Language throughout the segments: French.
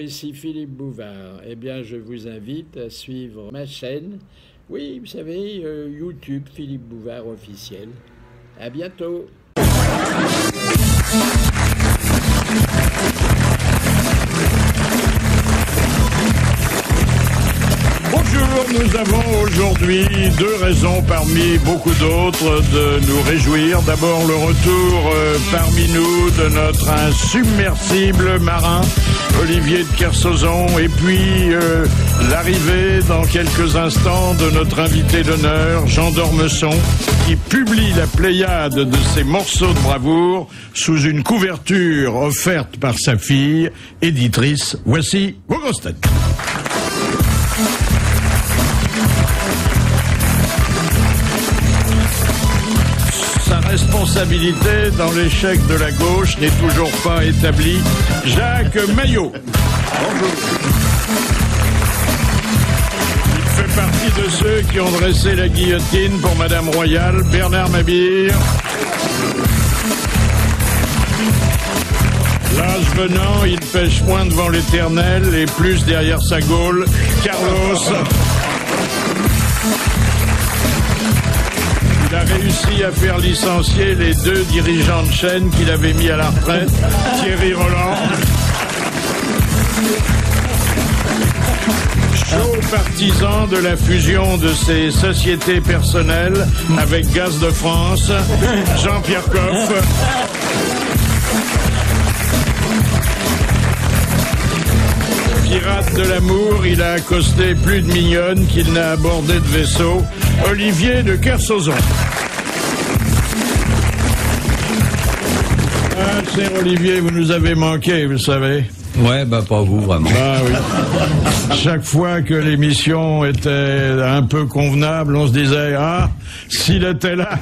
ici Philippe Bouvard. Eh bien, je vous invite à suivre ma chaîne. Oui, vous savez, YouTube Philippe Bouvard officiel. À bientôt. Bonjour, nous avons aujourd'hui deux raisons parmi beaucoup d'autres de nous réjouir. D'abord le retour parmi nous de notre insubmersible marin, Olivier de Kersauzon, et puis l'arrivée dans quelques instants de notre invité d'honneur, Jean d'Ormesson, qui publie la pléiade de ses morceaux de bravoure sous une couverture offerte par sa fille, éditrice. Voici vos grosses têtes. Sa responsabilité dans l'échec de la gauche n'est toujours pas établie. Jacques Maillot. Bonjour. Il fait partie de ceux qui ont dressé la guillotine pour Madame Royale, Bernard Mabille. L'âge venant, il pêche moins devant l'Éternel et plus derrière sa Gaule, Carlos. Il a réussi à faire licencier les deux dirigeants de chaîne qu'il avait mis à la retraite, Thierry Roland. Chaud partisan de la fusion de ses sociétés personnelles avec Gaz de France, Jean-Pierre Coff. Pirate de l'amour, il a accosté plus de mignonnes qu'il n'a abordé de vaisseau, Olivier de Kersauzon. Ah, cher Olivier, vous nous avez manqué, vous savez. Ouais, bah pas vous, vraiment. Ah oui. Chaque fois que l'émission était un peu convenable, on se disait, ah, s'il était là.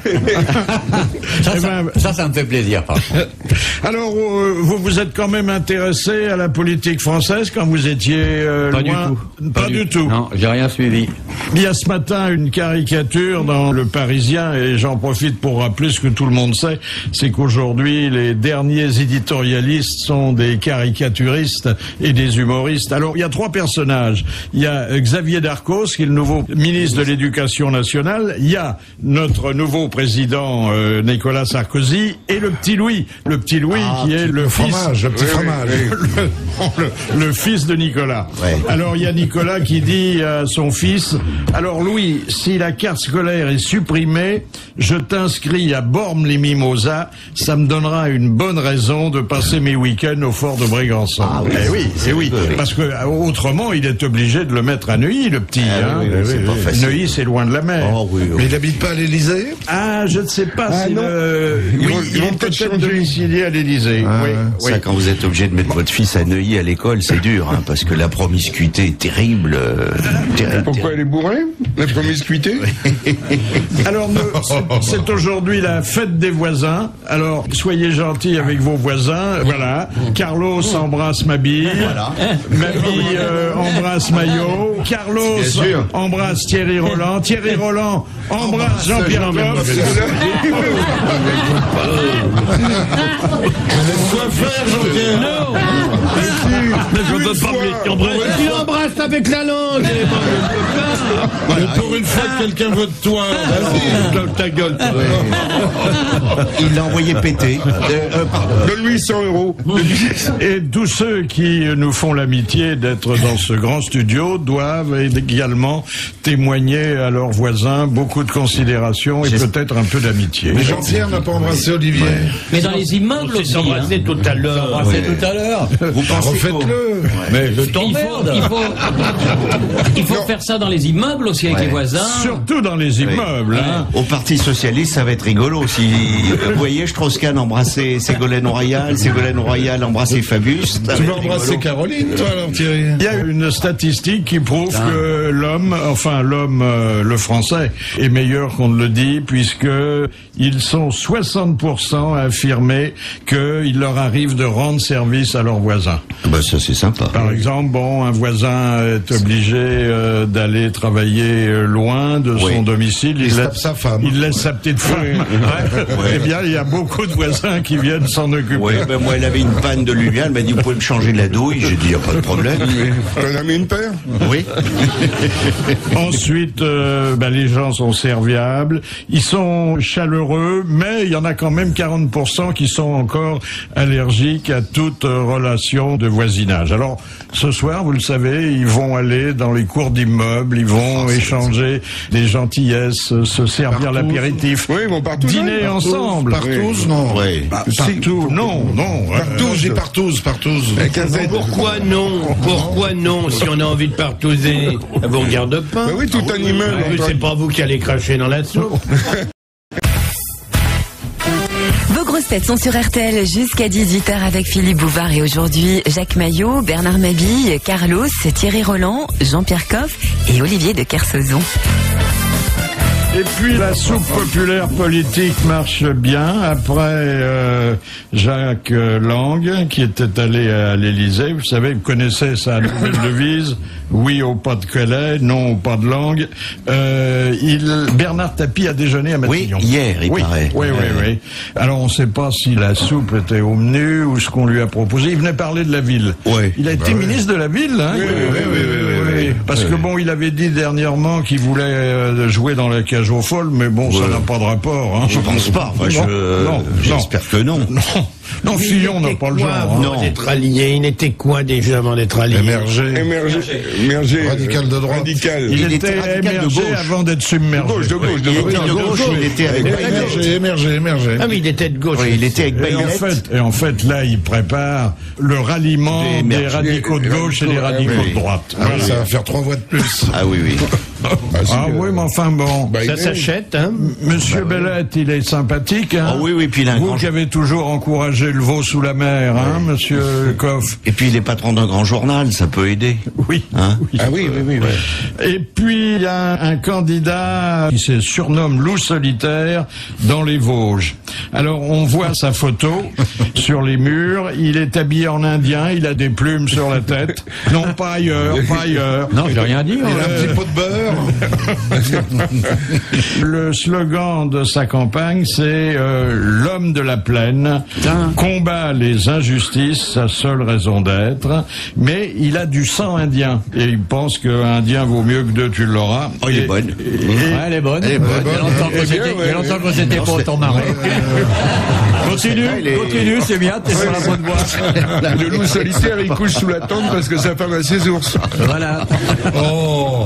Ça me fait plaisir. Alors, vous êtes quand même intéressé à la politique française quand vous étiez pas loin. Pas du tout. Non, j'ai rien suivi. Il y a ce matin une caricature dans Le Parisien, et j'en profite pour rappeler ce que tout le monde sait, c'est qu'aujourd'hui, les derniers éditorialistes sont des caricaturistes et des humoristes. Alors, il y a trois personnages. Il y a Xavier Darcos, qui est le nouveau ministre de l'Éducation nationale. Il y a notre nouveau président Nicolas Sarkozy et le petit Louis. Le petit Louis qui est le fromage, le petit fromage. Le fils de Nicolas. Ouais. Alors, il y a Nicolas qui dit à son fils, alors Louis, si la carte scolaire est supprimée, je t'inscris à Bormes-les-Mimosas, ça me donnera une bonne raison de passer mes week-ends au fort de Brégançon. Ah oui, oui, parce que autrement il est obligé de le mettre à Neuilly, le petit. C'est pas facile. Neuilly, c'est loin de la mer. Oh, oui. Mais il n'habite pas à l'Élysée? Ah, je ne sais pas si ils vont est peut-être domicilié à l'Élysée. Ça, quand vous êtes obligé de mettre votre fils à Neuilly à l'école, c'est dur, hein, parce que la promiscuité est terrible. Pourquoi elle est bourrée, la promiscuité? Alors, c'est aujourd'hui la fête des voisins. Alors, soyez gentils avec vos voisins. Voilà. Carlos embrasse Mabille. Voilà. Mabille embrasse Maillot. Carlos embrasse Thierry Roland. Thierry Roland embrasse Jean-Pierre Coff. Quoi faire, Jean-Pierre? Non. Tu l'embrasses avec la langue. Pour une fois que quelqu'un veut de toi. Vas-y, ta gueule. Il l'a envoyé péter. Donne-lui 100 €. Et tous ceux qui nous font l'amitié d'être dans ce grand studio doivent également témoigner à leurs voisins beaucoup de considération et peut-être un peu d'amitié. Mais Jean-Pierre n'a pas embrassé Olivier. Mais dans les immeubles aussi. Embrassé tout à l'heure. Tout à l'heure. Vous pensez Refaites-le. Mais je t'emmerde. Il faut faire ça dans les immeubles aussi avec les voisins. Surtout dans les immeubles. Hein. Au Parti Socialiste, ça va être rigolo. Si vous voyez Strauss-Kahn embrasser Ségolène Royal, Ségolène Royal embrasser Fabius. Tu vas embrasser Caroline, toi, alors, Thierry? Il y a une statistique qui prouve que l'homme, le français, est meilleur qu'on ne le dit, puisque ils sont 60% à affirmer qu'il leur arrive de rendre service à leurs voisins. Bah ça c'est sympa. Par exemple, un voisin est obligé d'aller travailler travailler loin de son domicile. Il tape sa femme. Il laisse sa petite femme. Eh bien, il y a beaucoup de voisins qui viennent s'en occuper. Oui, moi, elle avait une panne de lumière. Elle m'a dit, vous pouvez me changer la douille. J'ai dit, il n'y a pas de problème. T'en as mis une paire? Oui. Ensuite, les gens sont serviables. Ils sont chaleureux, mais il y en a quand même 40% qui sont encore allergiques à toute relation de voisinage. Alors, ce soir, vous le savez, ils vont aller dans les cours d'immeubles, ils vont échanger des gentillesses, se servir l'apéritif. Oui, ils vont partout. Dîner ensemble. Partouze, non. Oui. Partout, non. Partouze, j'ai partouze. Pourquoi non, si on a envie de partouzer? Vous regarde pas. Oui, tout un immeuble. En plus, c'est pas vous qui allez cracher dans la soupe. Vos grosses têtes sont sur RTL jusqu'à 18h avec Philippe Bouvard et aujourd'hui Jacques Maillot, Bernard Mabille, Carlos, Thierry Roland, Jean-Pierre Coff et Olivier de Kersauzon. Et puis la soupe populaire politique marche bien après Jacques Lang qui était allé à l'Élysée. Vous savez, vous connaissez sa nouvelle devise, oui au pas de Calais, non au pas de Lang. Bernard Tapie a déjeuné à Matignon. Oui, hier, il paraît. Oui. Alors on ne sait pas si la soupe était au menu ou ce qu'on lui a proposé. Il venait parler de la ville. Oui. Il a été ministre de la ville, hein. Oui. Parce que bon, il avait dit dernièrement qu'il voulait jouer dans la cage aux folles, mais bon, ça n'a pas de rapport. Hein. Je pense pas. J'espère que non. Non, Fillon n'a pas le genre. Non, d'être allié. Il était quoi déjà avant d'être allié? Émergé. Radical de droite. Il était émergé avant d'être submergé. De gauche. Il était avec Émergé. Ah oui, il était de gauche. Oui, il était avec Bayrette. Et en fait, là, il prépare le ralliement des radicaux de gauche et des radicaux de droite. Ah oui, ça va faire 3 voix de plus. Ah oui. Oui, mais enfin bon. Ça s'achète, hein. Monsieur Bellette, il est sympathique, hein. Ah oui, puis il a un Vous grand... qui avez toujours encouragé le veau sous la mer, hein, monsieur Coff. Et puis il est patron d'un grand journal, ça peut aider. Oui. Hein? Ah oui. Et puis, il y a un candidat qui se surnomme Loup Solitaire dans les Vosges. Alors, on voit sa photo sur les murs. Il est habillé en indien, il a des plumes sur la tête. Non, pas ailleurs. Non, j'ai rien dit. Il a un petit pot de beurre. Le slogan de sa campagne, c'est l'homme de la plaine combat les injustices, sa seule raison d'être. Mais il a du sang indien et il pense qu'un indien vaut mieux que 2, tu l'auras. Oh, il est bonne. Elle est bonne. Il y a longtemps que c'était pour ton mari. Continue, c'est bien, t'es sur la bonne voie. Le loup solitaire, il couche sous la tente parce que sa femme a ses ours. Voilà. Oh.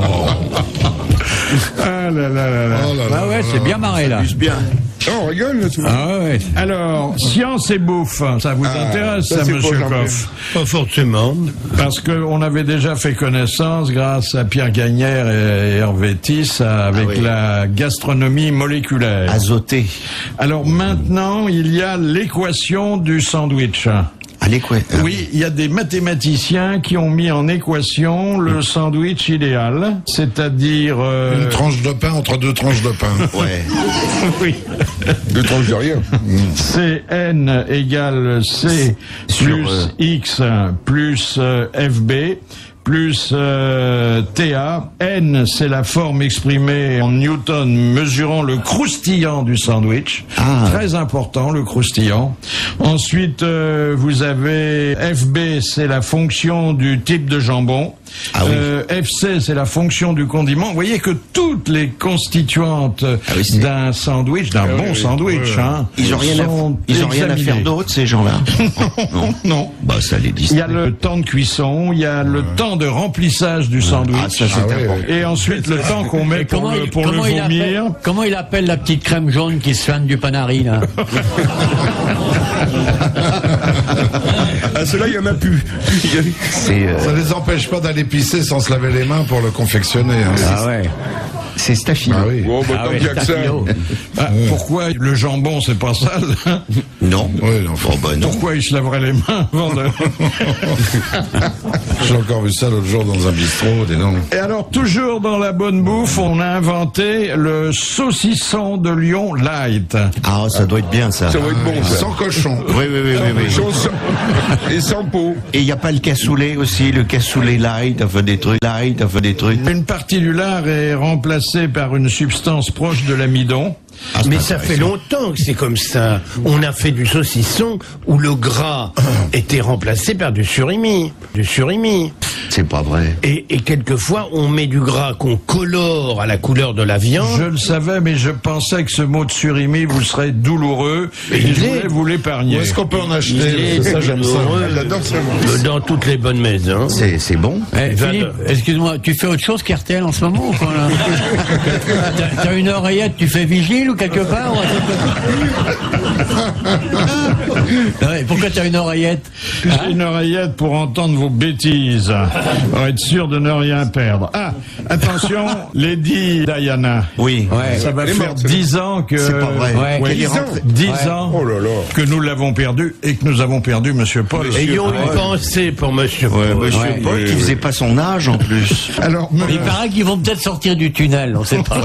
Ah là là. Ah ouais, c'est bien marré là. Bien. On rigole là, tout. Ah ouais. Alors, science et bouffe, ça vous intéresse, ça, c'est monsieur pas Coff? Pas forcément. Parce qu'on avait déjà fait connaissance, grâce à Pierre Gagnère et Hervé Tiss, avec la gastronomie moléculaire. Azoté. Alors maintenant, il y a l'équation du sandwich. Oui, il y a des mathématiciens qui ont mis en équation le sandwich idéal, c'est-à-dire... Une tranche de pain entre 2 tranches de pain. Ouais. Oui. 2 tranches de rien. CN égale C plus X plus FB plus TA. N, c'est la forme exprimée en newton mesurant le croustillant du sandwich. Très important, le croustillant. Ensuite, vous avez FB, c'est la fonction du type de jambon. FC, c'est la fonction du condiment. Vous voyez que toutes les constituantes d'un sandwich, d'un bon sandwich, hein, ils ont rien à faire d'autre, ces gens-là. Non. Bah, ça les dit. Il y a le temps de cuisson, il y a le temps de remplissage du sandwich. Et ensuite, le temps qu'on met pour le vomir. Comment il appelle la petite crème jaune qui se fane du panari, là? Ceux-là, il y en a plus. Ça les empêche pas d'aller pisser sans se laver les mains pour le confectionner. Hein. Ah ouais. C'est Staphylo. Ah oui. Oh, bah, tant qu'il y a que ça. Pourquoi le jambon, c'est pas sale? Non. Ouais, non, Oh, bah non. Pourquoi il se laverait les mains avant de... J'ai encore vu ça l'autre jour dans un bistrot, des noms. Et alors, toujours dans la bonne bouffe, on a inventé le saucisson de Lyon light. Ah, ça doit être bien, ça. Ça va être bon, ça. Sans cochon. Oui. Et sans peau. Et il n'y a pas le cassoulet aussi, le cassoulet light, enfin des trucs. Une partie du lard est remplacée par une substance proche de l'amidon. Mais ça fait longtemps que c'est comme ça. On a fait du saucisson où le gras était remplacé par du surimi. C'est pas vrai. Et quelquefois, on met du gras qu'on colore à la couleur de la viande. Je le savais, mais je pensais que ce mot de surimi vous serait douloureux. Et je voulais vous l'épargner. Où est-ce qu'on peut en acheter? Ça, j'aime ça. J'adore ça. Dans toutes les bonnes maisons. C'est bon. Philippe, excuse-moi, tu fais autre chose qu'RTL en ce moment ou quoi, là? T'as une oreillette, tu fais vigile ou quelque part? Ouais, pourquoi t'as une oreillette? J'ai une oreillette pour entendre vos bêtises, pour être sûr de ne rien perdre. Ah, attention, Lady Diana. Oui. Ouais. Ça va faire 10 ans que... C'est pas vrai. Ouais. 10 ans Oh là là. que nous l'avons perdu et que nous avons perdu Monsieur Paul. Ayons une pensée pour Monsieur Ouais, Paul. monsieur Ouais. Paul, qui faisait pas son âge en plus. Alors, Il paraît qu'ils vont peut-être sortir du tunnel, on sait pas.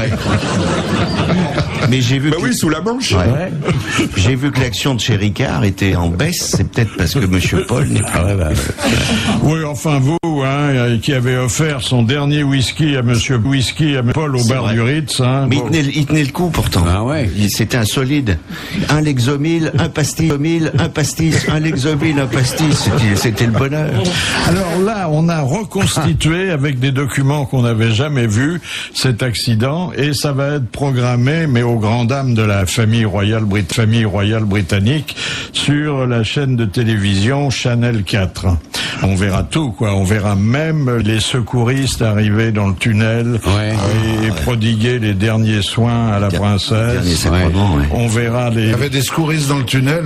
Mais j'ai vu Bah que... oui, sous la manche. Ouais. J'ai vu que l'action de chez Ricard était en baisse. C'est peut-être parce que Monsieur Paul n'est pas... oui, enfin vous, qui avez offert son dernier whisky à Monsieur Paul au bar vrai. du Ritz. Hein, Mais bon. il tenait le coup pourtant. Ah ouais. C'était un solide. Un Lexomil, un pastis, un pastis, un Lexomil, un pastis. C'était le bonheur. Alors là, on a reconstitué avec des documents qu'on n'avait jamais vus cet accident et ça va être programmé, mais aux grandes dames de la famille royale britannique, sur la chaîne de télévision Channel 4. On verra tout, quoi. On verra même les secouristes arriver dans le tunnel et prodiguer les derniers soins à la Dernier princesse. sacrement, ouais. On verra les... Il y avait des secouristes dans le tunnel.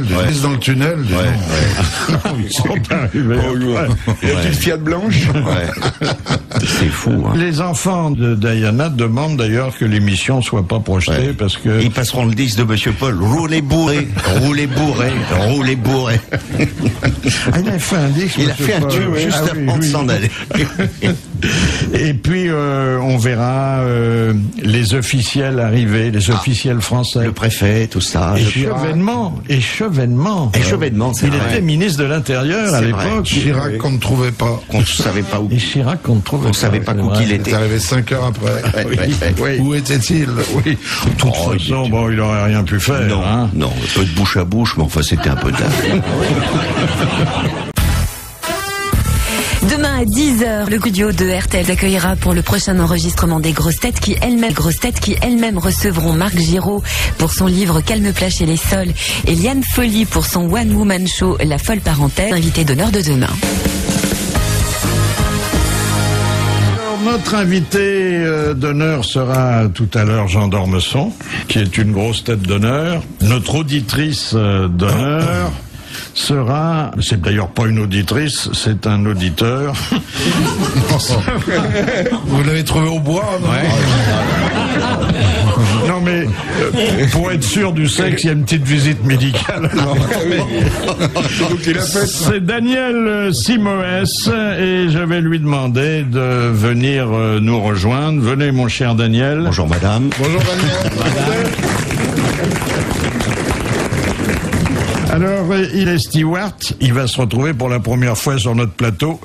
Ils sont arrivés. Et la petite Fiat blanche. Ouais. C'est fou, hein. Les enfants de Diana demandent d'ailleurs que l'émission soit pas projetée parce que... Ils passeront le disque de Monsieur Paul. Roulez bourré, roulez bourré, roulez bourré. Ah, il a fait un disque. Il a Monsieur fait un Paul. tube juste Ah avant de s'en aller. Et puis on verra les officiels arriver, les officiels français. Le préfet, tout ça. Échevènement. Échevènement, c'est Il vrai. était ministre de l'Intérieur à C'est l'époque. vrai. Chirac qu'on ne trouvait pas. On ne savait pas où. Et Chirac, on ne trouvait On savait pas où qu'il Il est était. arrivé 5 heures après. Oui. Où était-il? Oui. De toute façon, bon, il aurait rien pu faire. Non, hein. non, un peu de bouche à bouche, mais enfin c'était un peu tard. Demain à 10h, le studio de RTL accueillera pour le prochain enregistrement des grosses têtes qui elles-mêmes recevront Marc Giraud pour son livre Calme plat chez les sols et Liane Folly pour son One Woman Show La folle parenthèse, invité d'honneur de demain. Notre invité d'honneur sera tout à l'heure Jean d'Ormesson, qui est une grosse tête d'honneur. Notre auditrice d'honneur sera, c'est d'ailleurs pas une auditrice, c'est un auditeur. Vous l'avez trouvé au bois, non? Non mais, pour être sûr du sexe, il y a une petite visite médicale. Donc il a fait ça. C'est Daniel Simoes et je vais lui demander de venir nous rejoindre. Venez mon cher Daniel. Bonjour madame. Bonjour Daniel. Alors, il est steward, il va se retrouver pour la première fois sur notre plateau.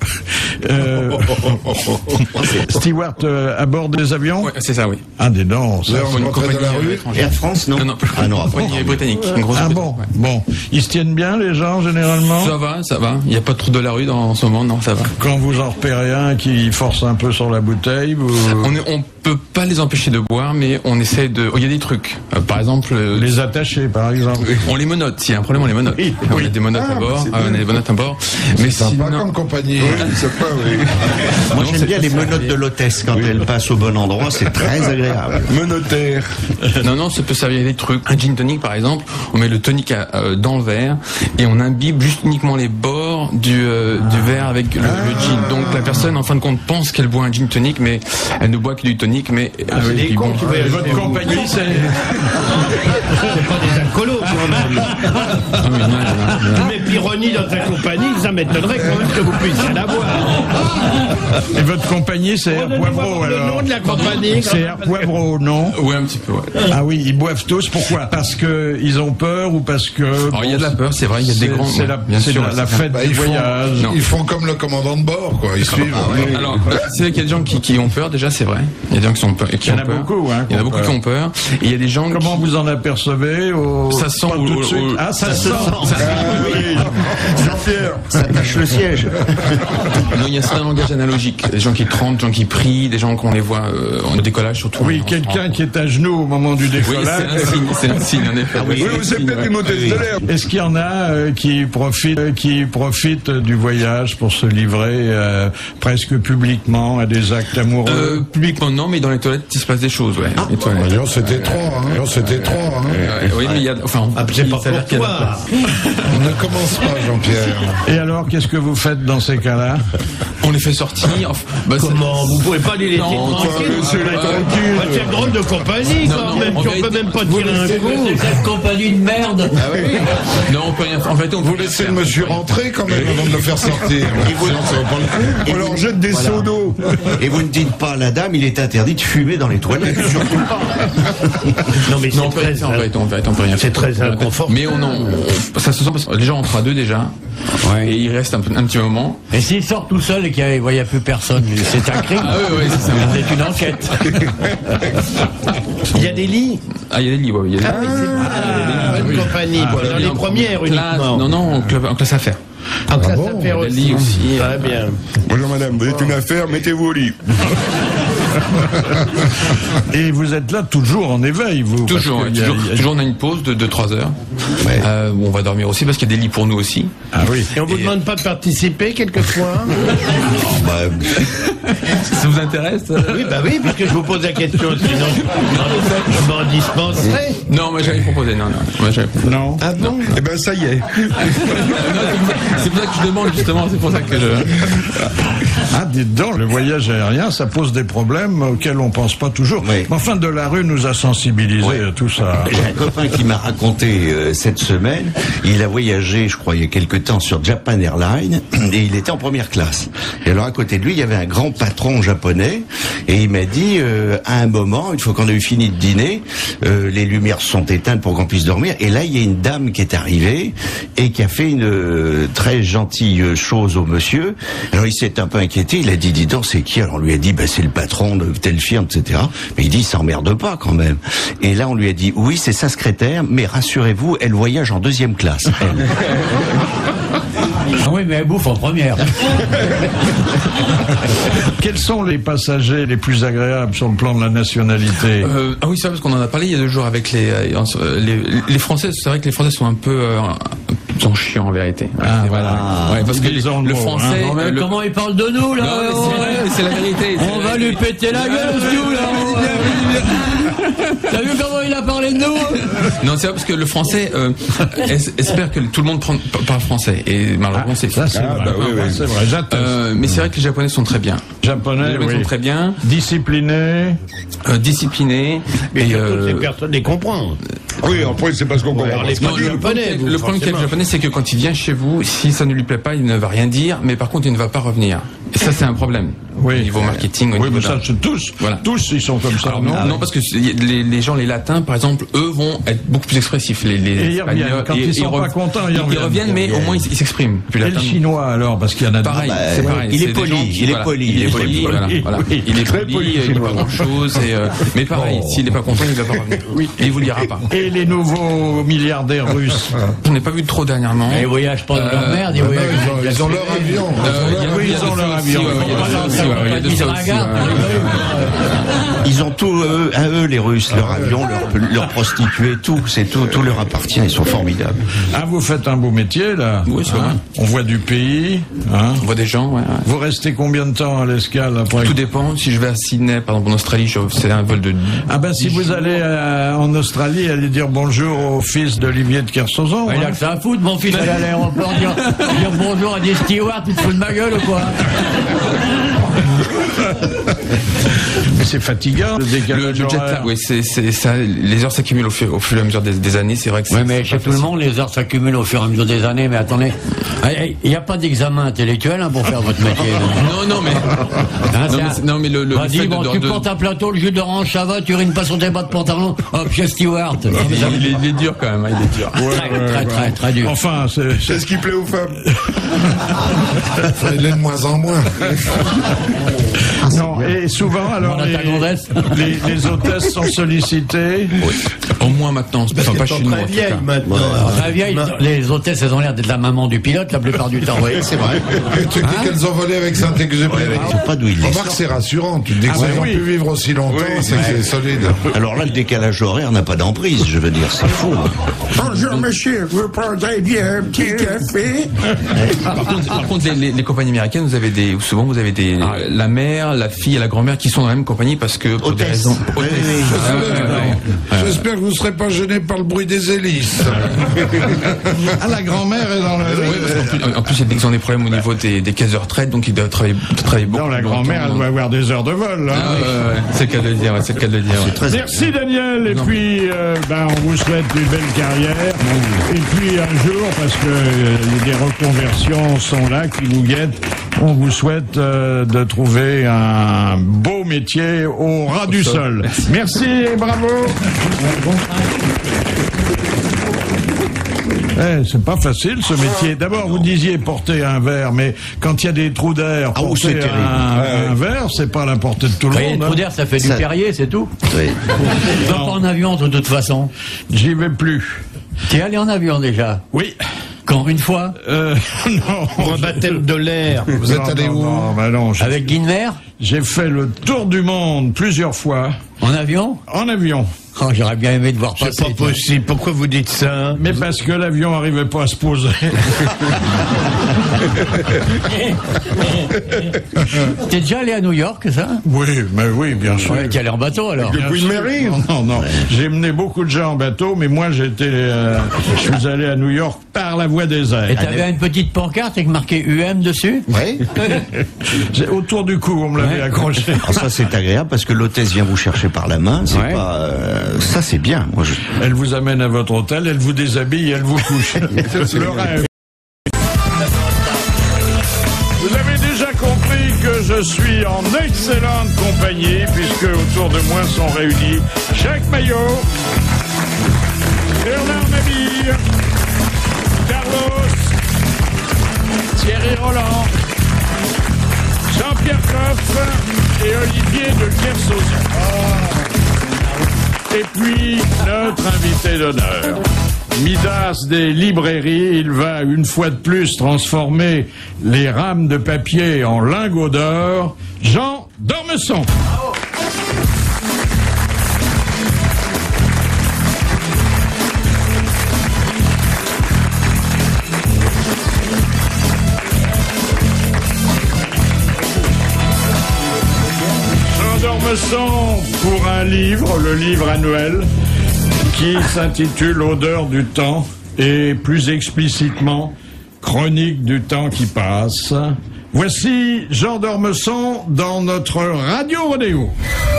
Steward à bord des avions? Ouais, c'est ça, oui. Ah, des dents. Ça. Là, on Pour une rentrait compagnie de la rue. étrangère. Air France, non? Non, Ah non, compagnie britannique. Une grosse Ah bon, bon. Ils se tiennent bien, les gens, généralement? Ça va. Il n'y a pas trop de la rue en ce moment, non, ça va. Quand vous en repérez un qui force un peu sur la bouteille, vous... On peut pas les empêcher de boire, mais on essaie de... Il y a des trucs. Par exemple... Les attacher, par exemple. On les menotte. S'il y a un problème, on les menotte. Oui. On a des menottes à bord. On a des menottes à bord. Mais Sympa sinon... comme compagnie. C'est pas oui. Moi, j'aime bien les menottes de l'hôtesse quand elles passent au bon endroit, c'est très agréable. Menottaire. Non, ça peut servir des trucs. Un gin tonic, par exemple, on met le tonic dans le verre et on imbibe juste uniquement les bords du verre avec le gin. Donc la personne, en fin de compte, pense qu'elle boit un gin tonic, mais elle ne boit que du tonic. Mais des cons qui veulent Votre compagnie, c'est... C'est pas des alcoolos, quand même. Mais Pironi dans ta compagnie, ça m'étonnerait quand même que vous puissiez la boire. Et votre compagnie, c'est Air Poivreau, Le alors? nom de la compagnie. C'est Air Poivreau, non? ouais, un petit peu. Ouais. Ah oui, ils boivent tous. Pourquoi? Parce que ils ont peur ou parce que... Alors il y a de la peur, c'est vrai. Il y a des grands. C'est la fête du voyage. Ils font comme le commandant de bord, quoi. Ils suivent. Alors, c'est vrai qu'il y a des gens qui ont peur, déjà, c'est vrai. Il y a des gens qui ont peur. Il y en a beaucoup, hein. Il y en a beaucoup qui ont peur. Et il y a des gens Comment vous en apercevez Ça sent pas tout de suite. Ah, ça sent. Jean-Pierre. Ça tâche le siège. Non, il y a un langage analogique. Des gens qui tremblent, des gens qui prient, des gens qu'on les voit en décollage, surtout. Oui, quelqu'un qui est à genoux au moment du Oui, décollage. c'est un signe, en effet. Oui, c'est peut-être une hôtesse de l'air. Est-ce qu'il y en a qui profitent du voyage pour se livrer presque publiquement à des actes amoureux? Publiquement, non, mais dans les toilettes, il se passe des choses, ouais. Les toilettes. C'était trois, Oui, mais il y a, enfin, C'est pas ça a l'air pour qu'il y a de la toi. On ne commence pas, Jean-Pierre. Et alors, qu'est-ce que vous faites dans ces cas-là? On les fait sortir. Comment? Vous pouvez pas les laisser tranquilles? C'est une drôle de compagnie, quand même. en Tu peux même pas tirer un coup. Cette compagnie de merde. Non, on peut rien faire. En fait, on Vous peut laissez rien le faire. monsieur rentrer quand même avant de le faire sortir. Sinon, ça vaut pas le coup. On leur jette des seaux d'eau. Et vous ne dites pas à la dame, il est interdit de fumer dans les toilettes, surtout pas. Non, mais Non, on peut rien faire, en fait, on peut rien faire. c'est très inconfortable. Mais ça se sent parce que les gens entrent à deux déjà. Et il reste un petit moment. Et s'il sort tout seul et qu'il n'y a plus personne, c'est un crime. Ah oui, c'est ça. C'est une enquête. Il y a des lits. Ah, il y a des lits, ouais. Il y a des lits. Bonne compagnie. Dans les premières uniquement. Non, en classe affaires. En classe affaires Les aussi. lits aussi. Très bien. Bonjour madame, vous êtes une affaire, mettez-vous au lit. Et vous êtes là toujours en éveil, vous? Toujours, parce ouais, qu'il y a- toujours, on a une pause de 3 heures. Où on va dormir aussi parce qu'il y a des lits pour nous aussi. Ah oui. Et on vous demande pas de participer quelquefois? Ça vous intéresse? Oui, bah oui, puisque je vous pose la question, sinon je m'en dispenserai. Non, moi j'avais proposé, non. Moi, j'avais proposé. Non. Ah bon? Eh ben ça y est. C'est pour ça que je demande justement, c'est pour ça que je... Ah, dites donc, le voyage aérien, ça pose des problèmes auxquels on pense pas toujours. Oui. Mais enfin, Delarue nous a sensibilisés à tout ça. J'ai un copain qui m'a raconté cette semaine, il a voyagé, je crois, il y a quelque temps sur Japan Airlines, et il était en première classe. Et alors à côté de lui, il y avait un grand patron japonais, et il m'a dit, à un moment, une fois qu'on a eu fini de dîner, les lumières sont éteintes pour qu'on puisse dormir, et là, il y a une dame qui est arrivée, et qui a fait une très gentille chose au monsieur. Alors il s'est un peu inquiété, il a dit, dis donc, c'est qui? Alors on lui a dit, c'est le patron de telle firme, etc. Mais il dit, il s'emmerde pas quand même. Et là, on lui a dit, oui, c'est sa secrétaire, mais rassurez-vous, elle voyage en 2e classe. Elle. Ah oui, mais elle bouffe en première. Quels sont les passagers les plus agréables sur le plan de la nationalité? Ah oui, c'est vrai, parce qu'on en a parlé il y a 2 jours avec les Français. C'est vrai que les Français sont un peu... ils sont chiants en vérité. Ouais, Ah, voilà. Ouais, parce que Ils ont le le mot, français... Non, mais comment il parle de nous, là? Non, mais c'est la vérité. On va lui péter la gueule, nous, là. T'as vu comment il a parlé de nous? Non, c'est vrai parce que le français espère que tout le monde parle français. Et malheureusement, c'est Ça, c'est vrai. C'est vrai, j'attends. mais c'est vrai que les Japonais sont très bien. Les Japonais, Japonais sont oui. très bien, Disciplinés. disciplinés. Mais Et, surtout, c'est personne les comprend. Oui, après c'est parce qu'on comprend parlez pas. pas du japonais, vous, le problème qu'il y a le forcément. japonais, c'est que quand il vient chez vous, si ça ne lui plaît pas, il ne va rien dire, mais par contre, il ne va pas revenir. Et ça, c'est un problème. Oui. Au niveau marketing, au Oui, niveau mais de- ça, c'est tous. Voilà. Tous, ils sont comme ça, Alors, non? non, parce que les gens, les latins, par exemple, eux vont être beaucoup plus expressifs. Les Et ils Espagnols, reviennent. Quand ils sont pas contents, ils reviennent. mais au moins ils s'expriment. Puis Et le latin, chinois, alors, parce qu'il y en a pareil, Ah, c'est pareil. il est C'est des poli, gens qui- il est voilà, poli, il est poli, voilà, voilà. oui. Il est Très poli, poli, il dit chinois. pas grand chose, mais pareil, s'il n'est pas content, il va pas revenir. Et il vous le dira pas. Et les nouveaux milliardaires russes. On n'est pas vu de trop dernièrement. Ils voyagent pas dans leur merde, ils voyagent. Ils ont leur avion. Oui, ils ont leur avion. Il y a il y a de ça aussi. Ils ont tout à eux, les Russes, leur avion, leur prostituée, tout leur appartient, ils sont formidables. Ah, vous faites un beau métier, là. Oui, c'est vrai. On voit du pays, hein. On voit des gens, ouais. Vous restez combien de temps à l'escale après? Tout dépend. Si je vais à Sydney, par exemple en Australie, c'est un vol de... Ah ben si vous allez en Australie, allez dire bonjour au fils d'Olivier de Kersauzon. Il a que ça à foutre, mon fils, aller à l'aéroport, dire bonjour à des stewards, tu te fous de ma gueule ou quoi? Mais c'est fatigant. Le jet lag, oui, c'est ça. Les heures s'accumulent au fur et à mesure des années. C'est vrai que oui, mais chez tout le monde, les heures s'accumulent au fur et à mesure des années. Mais attendez, il n'y a pas d'examen intellectuel pour faire votre métier. Non, mais le vas-y, bon, tu portes un plateau, le jus d'orange, ça va, tu urines pas sur tes bas de pantalon, hop, chez Stewart. Il est dur quand même, il est dur. Très dur. Enfin, c'est ce qui plaît aux femmes. Il est de moins en moins. Non, et souvent, alors, les hôtesses sont sollicitées. Oui. Au moins maintenant, enfin, pas chez nous. Très vieille maintenant. Très vieille, les hôtesses, elles ont l'air d'être la maman du pilote la plupart du temps. Oui, c'est vrai. Tu dis qu'elles ont volé avec Saint-Exupéry. Je sais pas d'où il est. Remarque, c'est rassurant. Tu te dis que ça ont pu vivre aussi longtemps, c'est que c'est solide. Alors là, le décalage horaire n'a pas d'emprise, je veux dire, c'est fou. Bonjour monsieur, vous prendrez bien un petit café? Par contre, les compagnies américaines, souvent vous avez la mère, la fille et la grand-mère qui sont dans la même compagnie parce que pour des raisons. J'espère que vous ne serez pas gêné par le bruit des hélices. Ah, la grand-mère est dans le... Oui, parce qu'en plus, il y a des problèmes au niveau des caisses de retraite, donc il doit travailler beaucoup. Non, la grand-mère, elle doit avoir des heures de vol. C'est le cas de le dire, c'est le cas de le dire. Merci Daniel, et puis on vous souhaite une belle carrière. Et puis un jour, parce que des reconversions sont là qui vous guettent, on vous souhaite de trouver un beau métier au ras du sol. Merci et bravo. C'est pas facile ce métier. D'abord, vous disiez porter un verre, mais quand il y a des trous d'air, porter un verre, c'est pas à la portée de tout le monde. Les trous d'air, ça fait du Perrier, c'est tout. Oui. Tu vas pas en avion de toute façon. J'y vais plus. Tu es allé en avion déjà? Oui. Quand? Une fois? Non. Pour un baptême de l'air. Vous êtes allé où? Non, avec Guinmer? J'ai fait le tour du monde plusieurs fois. En avion? En avion. Oh, j'aurais bien aimé de voir passer. C'est pas possible. Pourquoi vous dites ça? Mais parce que l'avion n'arrivait pas à se poser. T'es déjà allé à New York, ça? Oui, bien sûr. Ouais, t'es allé en bateau alors? Le Queen Mary? Non. J'ai mené beaucoup de gens en bateau, mais moi je suis allé à New York par la voie des airs. Et t'avais une petite pancarte avec marqué UM dessus? Oui. Autour du cou, on me l'avait accroché. Alors ça c'est agréable parce que l'hôtesse vient vous chercher par la main, c'est pas... ça c'est bien. Elle vous amène à votre hôtel, elle vous déshabille et elle vous couche. C'est le rêve. Vous avez déjà compris que je suis en excellente compagnie puisque autour de moi sont réunis Jacques Maillot, Bernard Mabille, Carlos, Thierry Roland, Jean-Pierre Coff et Olivier de Kersauzon. Et puis, notre invité d'honneur, Midas des librairies, il va une fois de plus transformer les rames de papier en lingots d'or, Jean d'Ormesson. Pour un livre, le livre annuel, qui s'intitule Odeur du temps et plus explicitement Chronique du temps qui passe. Voici Jean d'Ormesson dans notre Radio Rodéo.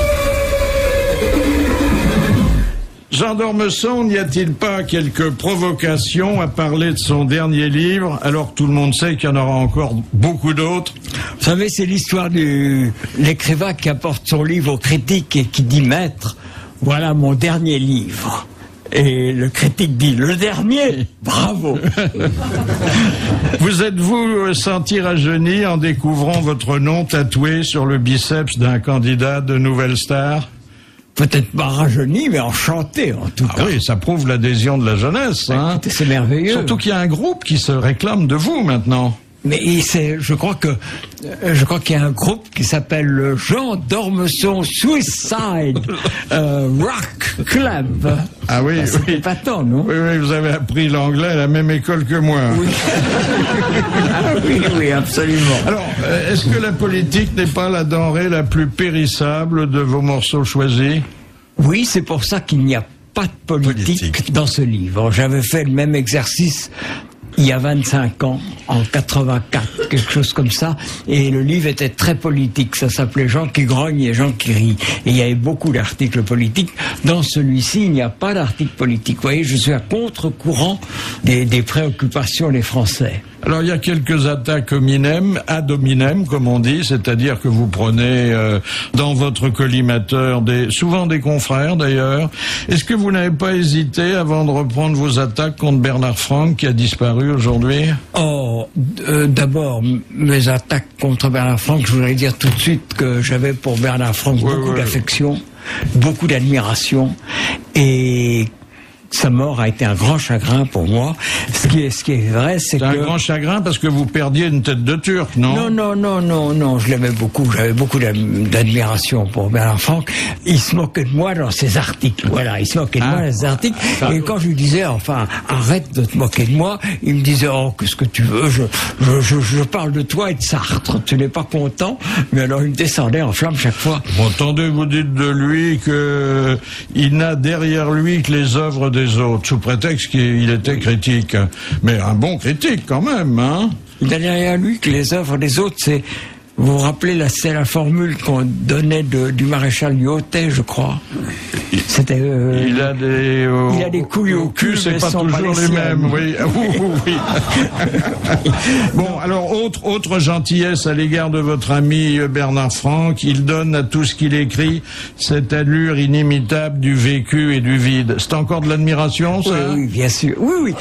Jean d'Ormesson, n'y a-t-il pas quelques provocations à parler de son dernier livre, alors que tout le monde sait qu'il y en aura encore beaucoup d'autres? Vous savez, c'est l'histoire de l'écrivain qui apporte son livre au critique et qui dit « Maître, voilà mon dernier livre ». Et le critique dit « Le dernier, bravo !» Vous êtes-vous senti rajeuni en découvrant votre nom tatoué sur le biceps d'un candidat de Nouvelle Star? Peut-être pas rajeuni, mais enchanté en tout cas. Oui, ça prouve l'adhésion de la jeunesse. Hein. C'est merveilleux. Surtout qu'il y a un groupe qui se réclame de vous maintenant. Mais je crois qu'il y a un groupe qui s'appelle le Jean d'Ormesson Suicide Rock Club. Ah oui, c'est épatant, non? Oui, vous avez appris l'anglais à la même école que moi. Oui. oui, absolument. Alors, est-ce que la politique n'est pas la denrée la plus périssable de vos morceaux choisis? Oui, c'est pour ça qu'il n'y a pas de politique dans ce livre. J'avais fait le même exercice il y a 25 ans, en 84, quelque chose comme ça, et le livre était très politique. Ça s'appelait Gens qui grognent et gens qui rient. Et il y avait beaucoup d'articles politiques. Dans celui-ci, il n'y a pas d'article politique. Vous voyez, je suis à contre-courant des préoccupations des Français. Alors, il y a quelques attaques ad hominem, comme on dit, c'est-à-dire que vous prenez dans votre collimateur souvent des confrères, d'ailleurs. Est-ce que vous n'avez pas hésité, avant de reprendre vos attaques contre Bernard Franck, qui a disparu aujourd'hui? D'abord, mes attaques contre Bernard Franck, je voudrais dire tout de suite que j'avais pour Bernard Franck beaucoup d'affection, beaucoup d'admiration, et sa mort a été un grand chagrin pour moi. Ce qui est vrai, c'est que... un grand chagrin parce que vous perdiez une tête de Turc, non? Non, je l'aimais beaucoup. J'avais beaucoup d'admiration pour Bernard Franck. Il se moquait de moi dans ses articles. Voilà, il se moquait de moi dans ses articles. Et quand je lui disais, enfin, arrête de te moquer de moi, il me disait, oh, qu'est-ce que tu veux? Je parle de toi et de Sartre. Tu n'es pas content? Mais alors, il me descendait en flamme chaque fois. Bon, attendez, vous dites de lui que il n'a derrière lui que les œuvres des autres, sous prétexte qu'il était critique. Mais un bon critique quand même, hein? Il a derrière lui que les œuvres des autres, c'est... Vous vous rappelez, c'est la formule qu'on donnait du maréchal Lyotet, je crois. C'était... il a des couilles au cul, c'est pas toujours les mêmes, oui. Oui. Bon, alors, autre gentillesse à l'égard de votre ami Bernard Franck, il donne à tout ce qu'il écrit cette allure inimitable du vécu et du vide. C'est encore de l'admiration, ça? Oui, bien sûr. Oui.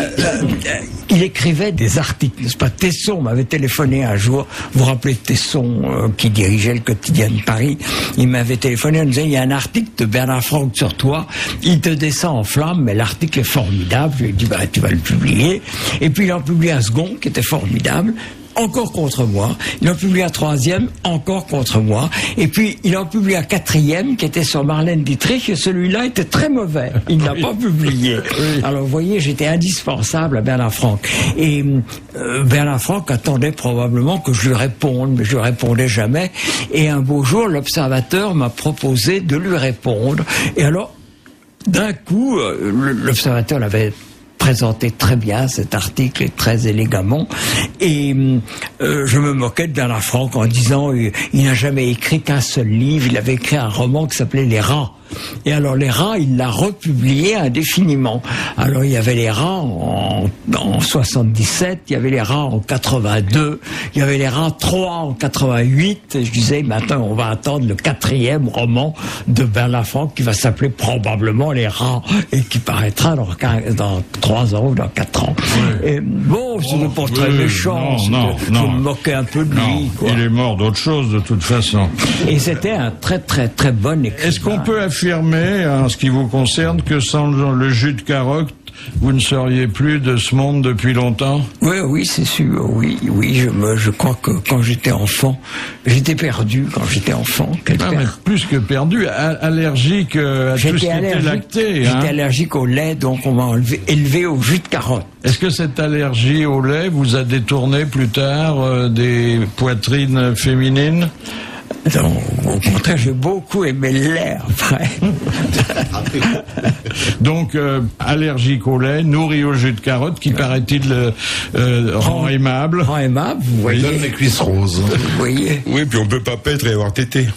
Il écrivait des articles, n'est-ce pas? Tesson m'avait téléphoné un jour, vous vous rappelez de Tesson, qui dirigeait le quotidien de Paris, il m'avait téléphoné en me disant, il y a un article de Bernard Franck sur toi, il te descend en flammes, mais l'article est formidable. Je lui ai dit, tu vas le publier. Et puis il en publié un second qui était formidable, encore contre moi. Il en publie un troisième, encore contre moi. Et puis, il en publie un quatrième qui était sur Marlène Dietrich, et celui-là était très mauvais. Il ne l'a pas publié. Alors, vous voyez, j'étais indispensable à Bernard Franck. Et Bernard Franck attendait probablement que je lui réponde, mais je lui répondais jamais. Et un beau jour, l'Observateur m'a proposé de lui répondre. Et alors, d'un coup, l'Observateur l'avait présenté très bien cet article et très élégamment, et je me moquais de Bernard Franck en disant il n'a jamais écrit qu'un seul livre, il avait écrit un roman qui s'appelait Les Rats. Et alors les Rats, il l'a republié indéfiniment. Alors il y avait les Rats en 77, il y avait les Rats en 82, il y avait les Rats 3 en 88, et je disais maintenant on va attendre le quatrième roman de Bernard Franck qui va s'appeler probablement Les Rats et qui paraîtra dans 3 ans ou dans 4 ans. Oui. Et bon, ce n'est pas très méchant, je me moquais un peu de lui. Quoi. Il est mort d'autre chose de toute façon. Et c'était un très très très bon écrivain. Est-ce qu'on peut affirmer, en ce qui vous concerne, que sans le jus de carotte, vous ne seriez plus de ce monde depuis longtemps? Oui, c'est sûr. Oui, je crois que quand j'étais enfant, j'étais perdu quand j'étais enfant. Mais plus que perdu, allergique à tout ce qui était lacté. J'étais allergique au lait, donc on m'a élevé au jus de carotte. Est-ce que cette allergie au lait vous a détourné plus tard des poitrines féminines? Non, au contraire, j'ai beaucoup aimé le lait après. Donc, allergique au lait, nourri au jus de carotte, qui paraît-il rend aimable. Rend aimable, vous voyez. Il donne les cuisses roses. Vous voyez. Oui, puis on peut pas paître et avoir tété.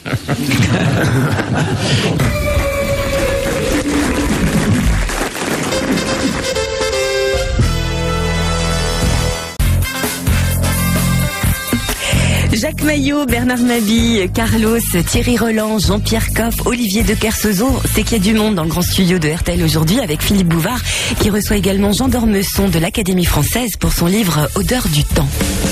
Jacques Maillot, Bernard Mabille, Carlos, Thierry Roland, Jean-Pierre Coff, Olivier de Kersauzon, c'est qu'il y a du monde dans le grand studio de RTL aujourd'hui avec Philippe Bouvard qui reçoit également Jean d'Ormesson de l'Académie française pour son livre Odeur du temps.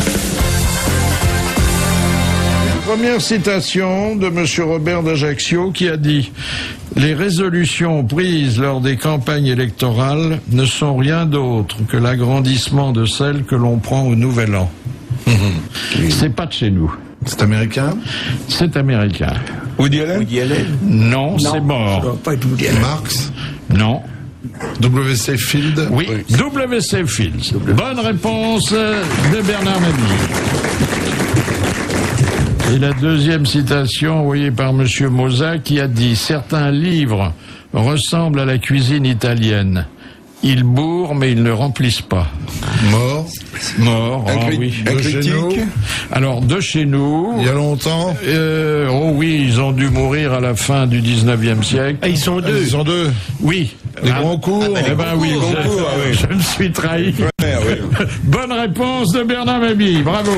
Première citation de M. Robert d'Ajaccio qui a dit « Les résolutions prises lors des campagnes électorales ne sont rien d'autre que l'agrandissement de celles que l'on prend au Nouvel An. » C'est pas de chez nous. C'est américain? C'est américain. Woody Allen? Non, c'est mort. Ça doit pas être Woody Allen. Marx? Non. W.C. Field? Oui, W.C. Fields. Bonne réponse de Bernard Mabille. Et la deuxième citation envoyée par Monsieur Moza qui a dit « Certains livres ressemblent à la cuisine italienne. Ils bourrent, mais ils ne remplissent pas. » Mort, oui. Un critique? Alors, de chez nous... Il y a longtemps? Oh oui, ils ont dû mourir à la fin du 19e siècle. Ah, ils sont deux. Ils sont deux? Oui. Les grands cours? Eh ben oui, je me suis trahi. Ouais, oui. Bonne réponse de Bernard Mabille, bravo.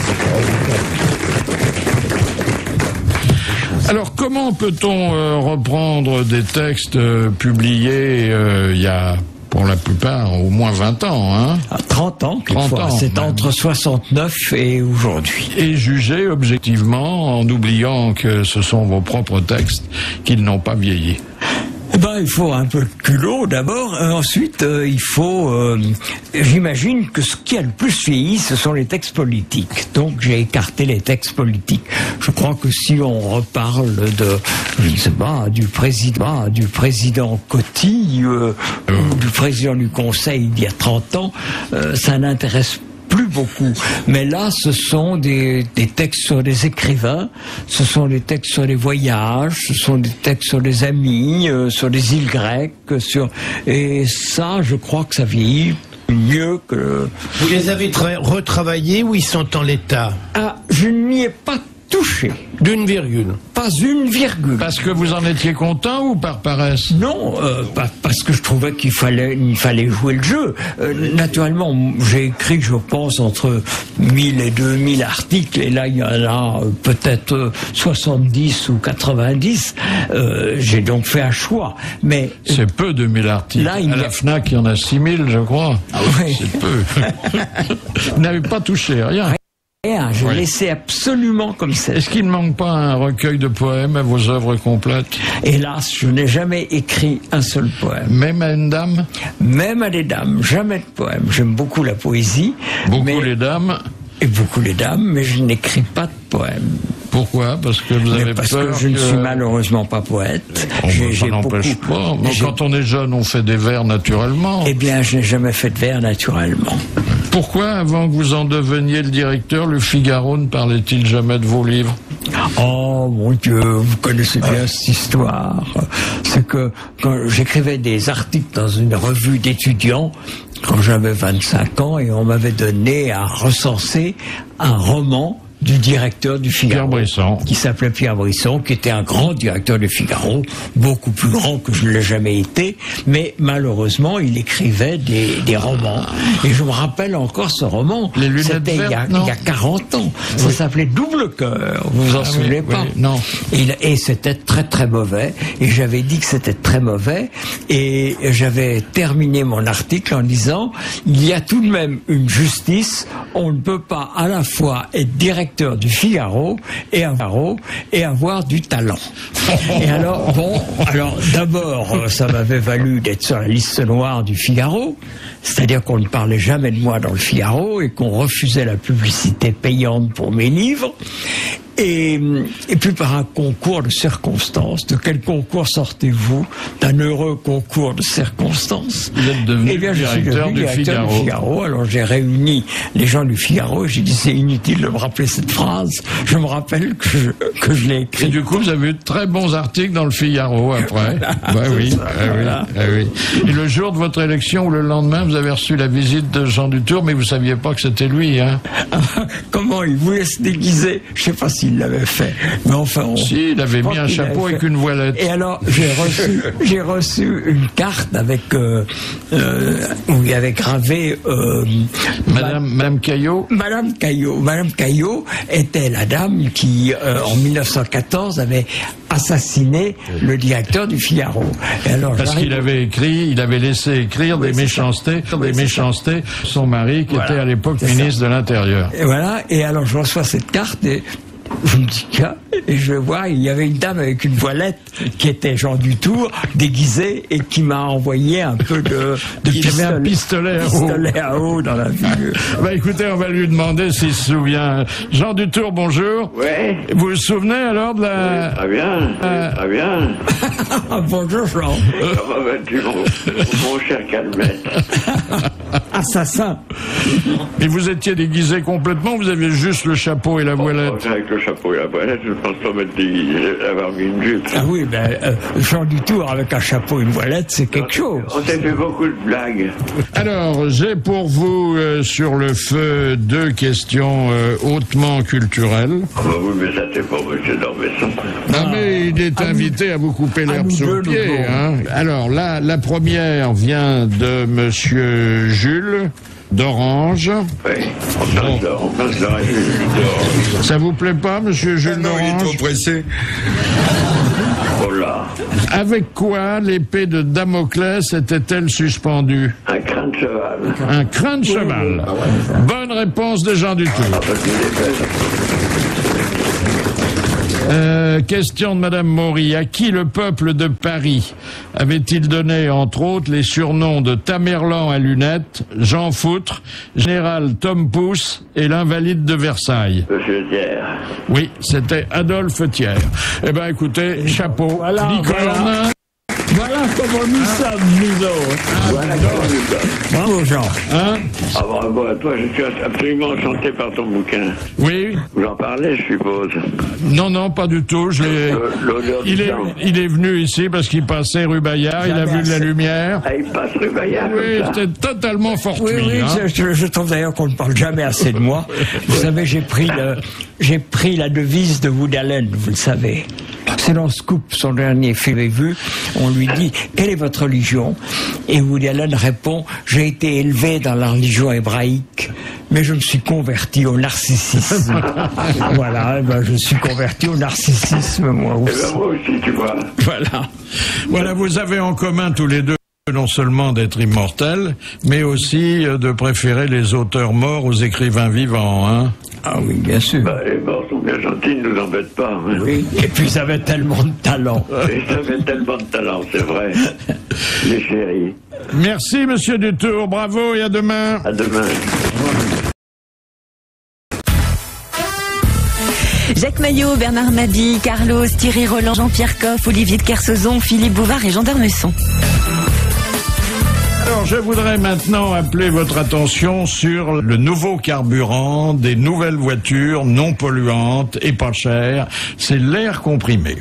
Alors, comment peut-on reprendre des textes publiés il y a, pour la plupart, au moins 20 ans, hein? 30 ans, quelquefois. C'est entre 69 et aujourd'hui. Et juger objectivement en oubliant que ce sont vos propres textes, qu'ils n'ont pas vieilli. Eh ben, il faut un peu de culot d'abord. Ensuite, il faut... j'imagine que ce qui a le plus vieilli, ce sont les textes politiques. Donc, j'ai écarté les textes politiques. Je crois que si on reparle de, je ne sais pas, du président Coty, ou du président du Conseil il y a 30 ans, ça n'intéresse plus beaucoup. Mais là, ce sont des textes sur des écrivains, ce sont des textes sur les voyages, ce sont des textes sur les amis, sur les îles grecques, et ça, je crois que ça vieillit mieux que... Vous les avez retravaillés ou ils sont en l'état? Ah, je n'y ai pas touché. D'une virgule? Pas une virgule. Parce que vous en étiez content ou par paresse? Non, parce que je trouvais qu'il fallait jouer le jeu. Naturellement, j'ai écrit, je pense, entre 1000 et 2000 articles, et là, il y en a peut-être 70 ou 90. J'ai donc fait un choix. Mais c'est peu, 2000 articles. Là, à la FNAC, il y en a 6000, je crois. Ah oui. C'est peu. Vous n'avez pas touché, rien. Je laissais absolument comme ça. Est-ce qu'il ne manque pas un recueil de poèmes à vos œuvres complètes? Hélas, je n'ai jamais écrit un seul poème. Même à une dame? Même à des dames, jamais de poème. J'aime beaucoup la poésie. Beaucoup les dames? Et beaucoup les dames, mais je n'écris pas de poème. Pourquoi? Parce que vous avez parce peur que je ne suis malheureusement pas poète. Ça n'empêche pas. Quand on est jeune, on fait des vers naturellement. Eh bien, je n'ai jamais fait de vers naturellement. Pourquoi, avant que vous en deveniez le directeur, le Figaro ne parlait-il jamais de vos livres? Oh mon Dieu, vous connaissez bien cette histoire. C'est que quand j'écrivais des articles dans une revue d'étudiants, quand j'avais 25 ans, et on m'avait donné à recenser un roman du directeur du Figaro, Pierre Brisson, qui s'appelait Pierre Brisson, qui était un grand directeur du Figaro, beaucoup plus grand que je ne l'ai jamais été, mais malheureusement, il écrivait des romans. Et je me rappelle encore ce roman. C'était il y a 40 ans. Ça s'appelait Double Cœur. Vous vous en souvenez pas? Oui, non. Et c'était très très mauvais. Et j'avais dit que c'était très mauvais. Et j'avais terminé mon article en disant, il y a tout de même une justice. On ne peut pas à la fois être directeur du Figaro et avoir du talent. Et alors, d'abord, ça m'avait valu d'être sur la liste noire du Figaro, c'est-à-dire qu'on ne parlait jamais de moi dans le Figaro et qu'on refusait la publicité payante pour mes livres. Et puis par un concours de circonstances. De quel concours sortez-vous? D'un heureux concours de circonstances. Vous êtes devenu directeur du Figaro. Alors j'ai réuni les gens du Figaro et j'ai dit c'est inutile de me rappeler cette phrase. Je me rappelle que je l'ai écrite. Et du coup vous avez eu de très bons articles dans le Figaro après. Oui. Et le jour de votre élection ou le lendemain vous avez reçu la visite de Jean Dutour, mais vous saviez pas que c'était lui, hein? Comment il voulait se déguiser? Je sais pas s'il l'avait fait, mais enfin... Si, il avait mis un chapeau avec une voilette. Et alors, j'ai reçu une carte avec où il y avait gravé... Madame Caillot. Madame Caillot était la dame qui, en 1914, avait assassiné le directeur du Figaro. Et alors, parce qu'il avait laissé écrire des méchancetés, son mari qui était à l'époque ministre de l'Intérieur. Et voilà, et alors je reçois cette carte et Je me dis, tiens, et je vois, il y avait une dame avec une voilette qui était Jean Dutour, déguisée, et qui m'a envoyé un peu de pistolet à eau dans la figure. Bah écoutez, on va lui demander s'il se souvient. Jean Dutour, bonjour. Oui. Vous vous souvenez alors de la... Oui, très bien, très bien. Bonjour Jean. Comment vas-tu, mon cher Calmette? Assassin. Et vous étiez déguisé complètement, vous aviez juste le chapeau et la voilette? Avec le chapeau et la voilette, je ne pense pas avoir mis une jupe. Ah oui, Jean Dutour avec un chapeau et une voilette, c'est quelque chose. On s'est fait beaucoup de blagues. Alors, j'ai pour vous sur le feu 2 questions hautement culturelles. Ah bah oui, mais ça c'est pour M. Dormesson. Non, mais il est invité à vous couper l'herbe sous le pied. Hein. Alors, la première vient de Monsieur Jules d'Orange. Oui, on passe de Jules. Ça vous plaît pas, Monsieur Jules d'Orange? Il est trop pressé. Oh là. Avec quoi l'épée de Damoclès était-elle suspendue? Un crâne de cheval. Un crâne de cheval. Bonne réponse de Jean Dutour. Question de Madame Maury. À qui le peuple de Paris avait-il donné, entre autres, les surnoms de Tamerlan à lunettes, Jean Foutre, Général Tom Pouce et l'invalide de Versailles? Monsieur Thiers. Oui, c'était Adolphe Thiers. Eh ben, écoutez, chapeau. Voilà, Licorne. Voilà comment nous sommes, nous autres. Voilà comment nous sommes. Bravo, Jean. Hein? Ah bravo à toi, je suis absolument enchanté par ton bouquin. Oui. Vous en parlez, je suppose. Non, pas du tout. Il est venu ici parce qu'il passait rue Bayard, il a vu de la lumière. Ah, il passe rue Bayard. Oui, comme ça. c'était totalement fortuit. Oui, hein. je trouve d'ailleurs qu'on ne parle jamais assez de moi. Vous savez, j'ai pris la devise de Woody Allen, vous le savez. C'est dans Scoop, son dernier film est vu. On lui dit, quelle est votre religion? Et Woody Allen répond, j'ai été élevé dans la religion hébraïque, mais je me suis converti au narcissisme. Voilà, je suis converti au narcissisme, moi aussi. Et moi aussi, tu vois. Voilà, vous avez en commun tous les deux non seulement d'être immortels, mais aussi de préférer les auteurs morts aux écrivains vivants, hein? Ah oui, bien sûr. Bah, les morts sont bien gentils, ils ne nous embêtent pas. Hein. Oui, et puis ils avaient tellement de talent. Ils avaient tellement de talent, c'est vrai. Les chéris. Merci, Monsieur Dutour, bravo et à demain. À demain. Jacques Maillot, Bernard Mabie, Carlos, Thierry Roland, Jean-Pierre Coff, Olivier de Kersauzon, Philippe Bouvard et Jean d'Ormesson. Alors, je voudrais maintenant appeler votre attention sur le nouveau carburant des nouvelles voitures non polluantes et pas chères. C'est l'air comprimé.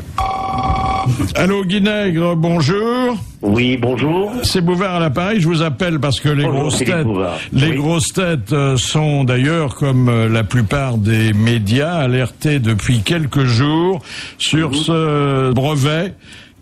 Allô, Guinègre, bonjour. Oui, bonjour. C'est Bouvard à l'appareil. Je vous appelle parce que les grosses têtes sont d'ailleurs, comme la plupart des médias, alertés depuis quelques jours sur ce brevet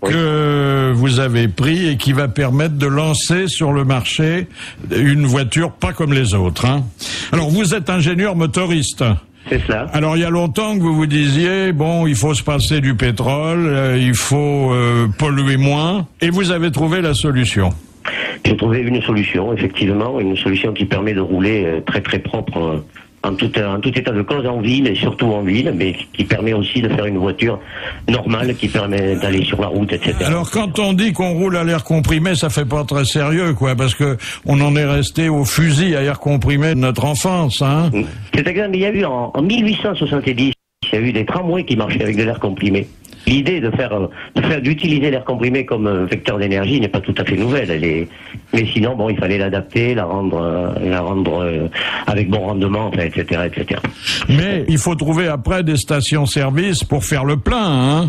que vous avez pris et qui va permettre de lancer sur le marché une voiture pas comme les autres. Hein. Alors, vous êtes ingénieur motoriste. C'est cela. Alors, il y a longtemps que vous vous disiez, bon, il faut se passer du pétrole, il faut polluer moins, et vous avez trouvé la solution. J'ai trouvé une solution, effectivement, une solution qui permet de rouler très très propre en tout état de cause en ville et surtout en ville, mais qui permet aussi de faire une voiture normale qui permet d'aller sur la route, etc. Alors quand on dit qu'on roule à l'air comprimé, ça fait pas très sérieux, quoi, parce que on en est resté au fusil à air comprimé de notre enfance, hein. C'est exact, mais il y a eu en 1870, il y a eu des tramways qui marchaient avec de l'air comprimé. L'idée d'utiliser l'air comprimé comme vecteur d'énergie n'est pas tout à fait nouvelle. Mais sinon, bon, il fallait l'adapter, la rendre avec bon rendement, enfin, etc., etc. Mais il faut trouver après des stations-service pour faire le plein, hein.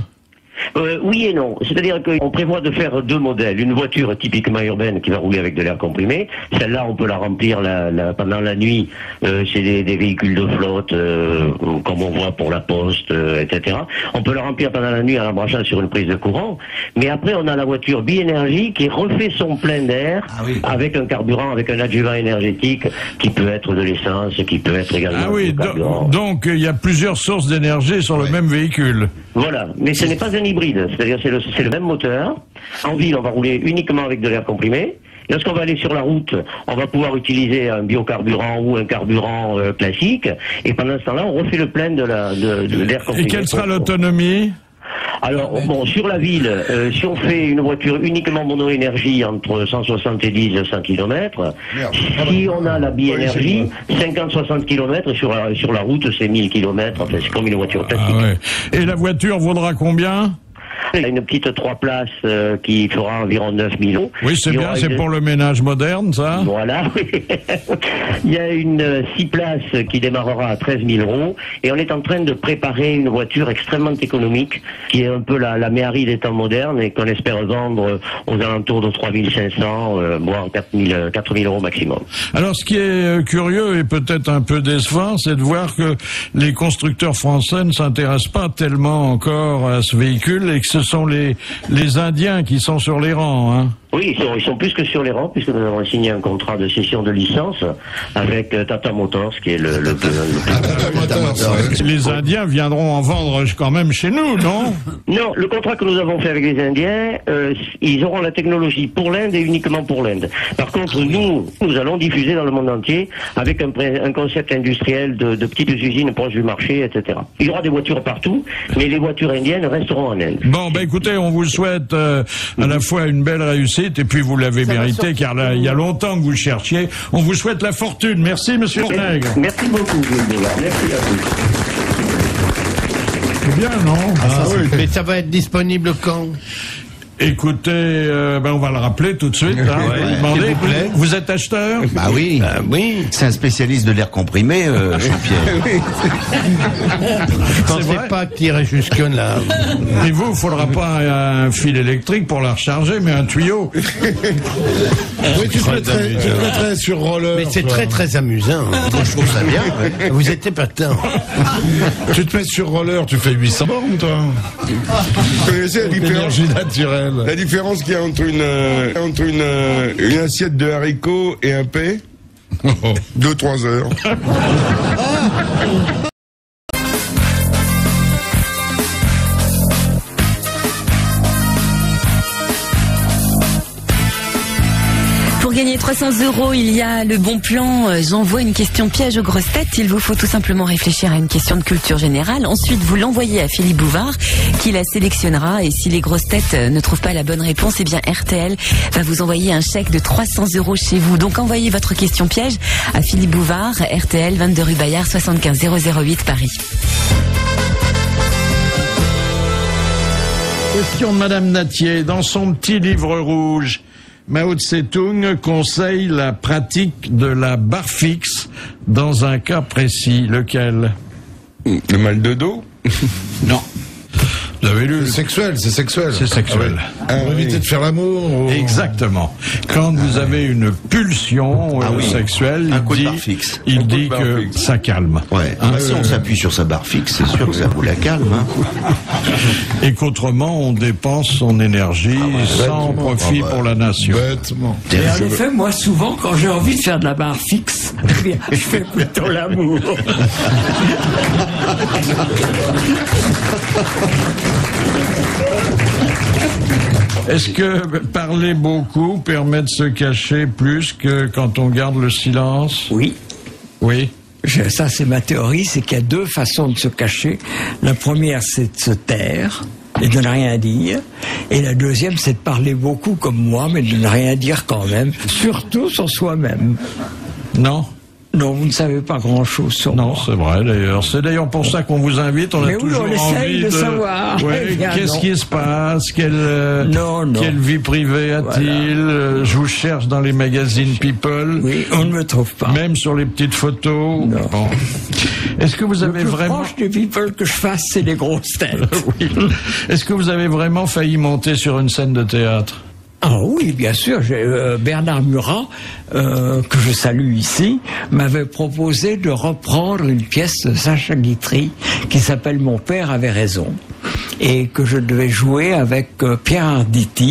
Oui et non. C'est-à-dire qu'on prévoit de faire deux modèles. Une voiture typiquement urbaine qui va rouler avec de l'air comprimé. Celle-là, on peut la remplir pendant la nuit. C'est des véhicules de flotte, comme on voit pour la poste, etc. On peut la remplir pendant la nuit en la branchant sur une prise de courant. Mais après, on a la voiture bi-énergie qui refait son plein d'air avec un carburant, avec un adjuvant énergétique qui peut être de l'essence, qui peut être également du carburant. Donc, il y a plusieurs sources d'énergie sur le même véhicule. Voilà. Mais ce n'est pas un hybride, c'est-à-dire c'est le même moteur. En ville, on va rouler uniquement avec de l'air comprimé, Lorsqu'on va aller sur la route, on va pouvoir utiliser un biocarburant ou un carburant classique, et pendant ce temps-là, on refait le plein de l'air comprimé. Et quelle sera l'autonomie ? Alors, bon, sur la ville, si on fait une voiture uniquement mono-énergie entre 170 et 100 km, si on a la bi-énergie, 50-60 km, sur la route, c'est 1000 km, enfin, c'est comme une voiture classique. Ah ouais. Et la voiture vaudra combien ? Il y a une petite 3 places qui fera environ 9 000 €. Oui, c'est bien, c'est pour le ménage moderne, ça. Voilà, oui. Il y a une 6 places qui démarrera à 13 000 €, et on est en train de préparer une voiture extrêmement économique, qui est un peu la Méhari des temps modernes, et qu'on espère vendre aux alentours de 3 500, voire 4 000 € maximum. Alors, ce qui est curieux et peut-être un peu décevant, c'est de voir que les constructeurs français ne s'intéressent pas tellement encore à ce véhicule, et que ce sont les Indiens qui sont sur les rangs, hein. Oui, ils sont plus que sur les rangs, puisque nous avons signé un contrat de cession de licence avec Tata Motors, qui est le Les Indiens viendront en vendre quand même chez nous, non? Non, le contrat que nous avons fait avec les Indiens, ils auront la technologie pour l'Inde et uniquement pour l'Inde. Par contre, nous allons diffuser dans le monde entier avec un concept industriel de petites usines proches du marché, etc. Il y aura des voitures partout, mais les voitures indiennes resteront en Inde. Bon, ben écoutez, on vous souhaite à la fois une belle réussite, et puis vous l'avez mérité, car là, il y a longtemps que vous cherchiez. On vous souhaite la fortune. Merci, monsieur Orteg. Merci beaucoup, merci à vous. C'est bien, non? Oui. Mais ça va être disponible quand? Écoutez, on va le rappeler tout de suite. Hein. Ouais. Vous êtes acheteur? Bah oui. Oui. C'est un spécialiste de l'air comprimé, Jean-Pierre. Je pensais pas que t'irais jusque là. Et vous, il faudra pas un fil électrique pour la recharger, mais un tuyau. Oui, tu te mettrais sur roller. Mais c'est très très amusant. Moi, je trouve ça bien. Ouais. Vous êtes épatant. Tu te mets sur roller, tu fais 800 bornes, toi. Vous connaissez la différence? L'énergie naturelle. La différence qu'il y a entre une assiette de haricots et un pain? 2-3 heures. Pour gagner 300 €, il y a le bon plan. J'envoie une question piège aux grosses têtes. Il vous faut tout simplement réfléchir à une question de culture générale. Ensuite, vous l'envoyez à Philippe Bouvard, qui la sélectionnera. Et si les grosses têtes ne trouvent pas la bonne réponse, eh bien RTL va vous envoyer un chèque de 300 € chez vous. Donc envoyez votre question piège à Philippe Bouvard, RTL, 22 rue Bayard, 75 008 Paris. Question de Madame Natier. Dans son petit livre rouge, Mao Tse-tung conseille la pratique de la barre fixe dans un cas précis. Lequel? Le mal de dos? Non. Vous avez lu? C'est sexuel. C'est sexuel. Pour éviter de faire l'amour. Exactement. Quand vous avez une pulsion sexuelle, il dit que ça calme. Ouais. Si on s'appuie sur sa barre fixe, c'est sûr que ça vous la calme. Hein. Et qu'autrement, on dépense son énergie sans profit pour la nation. Bêtement. Et en effet, moi, souvent, quand j'ai envie de faire de la barre fixe, je fais plutôt l'amour. Est-ce que parler beaucoup permet de se cacher plus que quand on garde le silence? Oui. Oui. Ça, c'est ma théorie, c'est qu'il y a deux façons de se cacher. La première, c'est de se taire et de ne rien dire. Et la deuxième, c'est de parler beaucoup comme moi, mais de ne rien dire quand même. Surtout sur soi-même. Non. Non, vous ne savez pas grand-chose sur moi. Non, c'est vrai d'ailleurs. C'est d'ailleurs pour ça qu'on vous invite. On a toujours envie de savoir. Ouais, qu'est-ce qui se passe? Quelle vie privée a-t-il? Voilà. Je vous cherche dans les magazines People. Oui, on ne me trouve pas. Même sur les petites photos. Non. Bon. Est-ce que vous avez vraiment... Le plus proche des People que je fasse, c'est les grosses têtes. Oui. Est-ce que vous avez vraiment failli monter sur une scène de théâtre? Ah oui, bien sûr. Bernard Murat, que je salue ici, m'avait proposé de reprendre une pièce de Sacha Guitry qui s'appelle Mon père avait raison, et que je devais jouer avec Pierre Arditi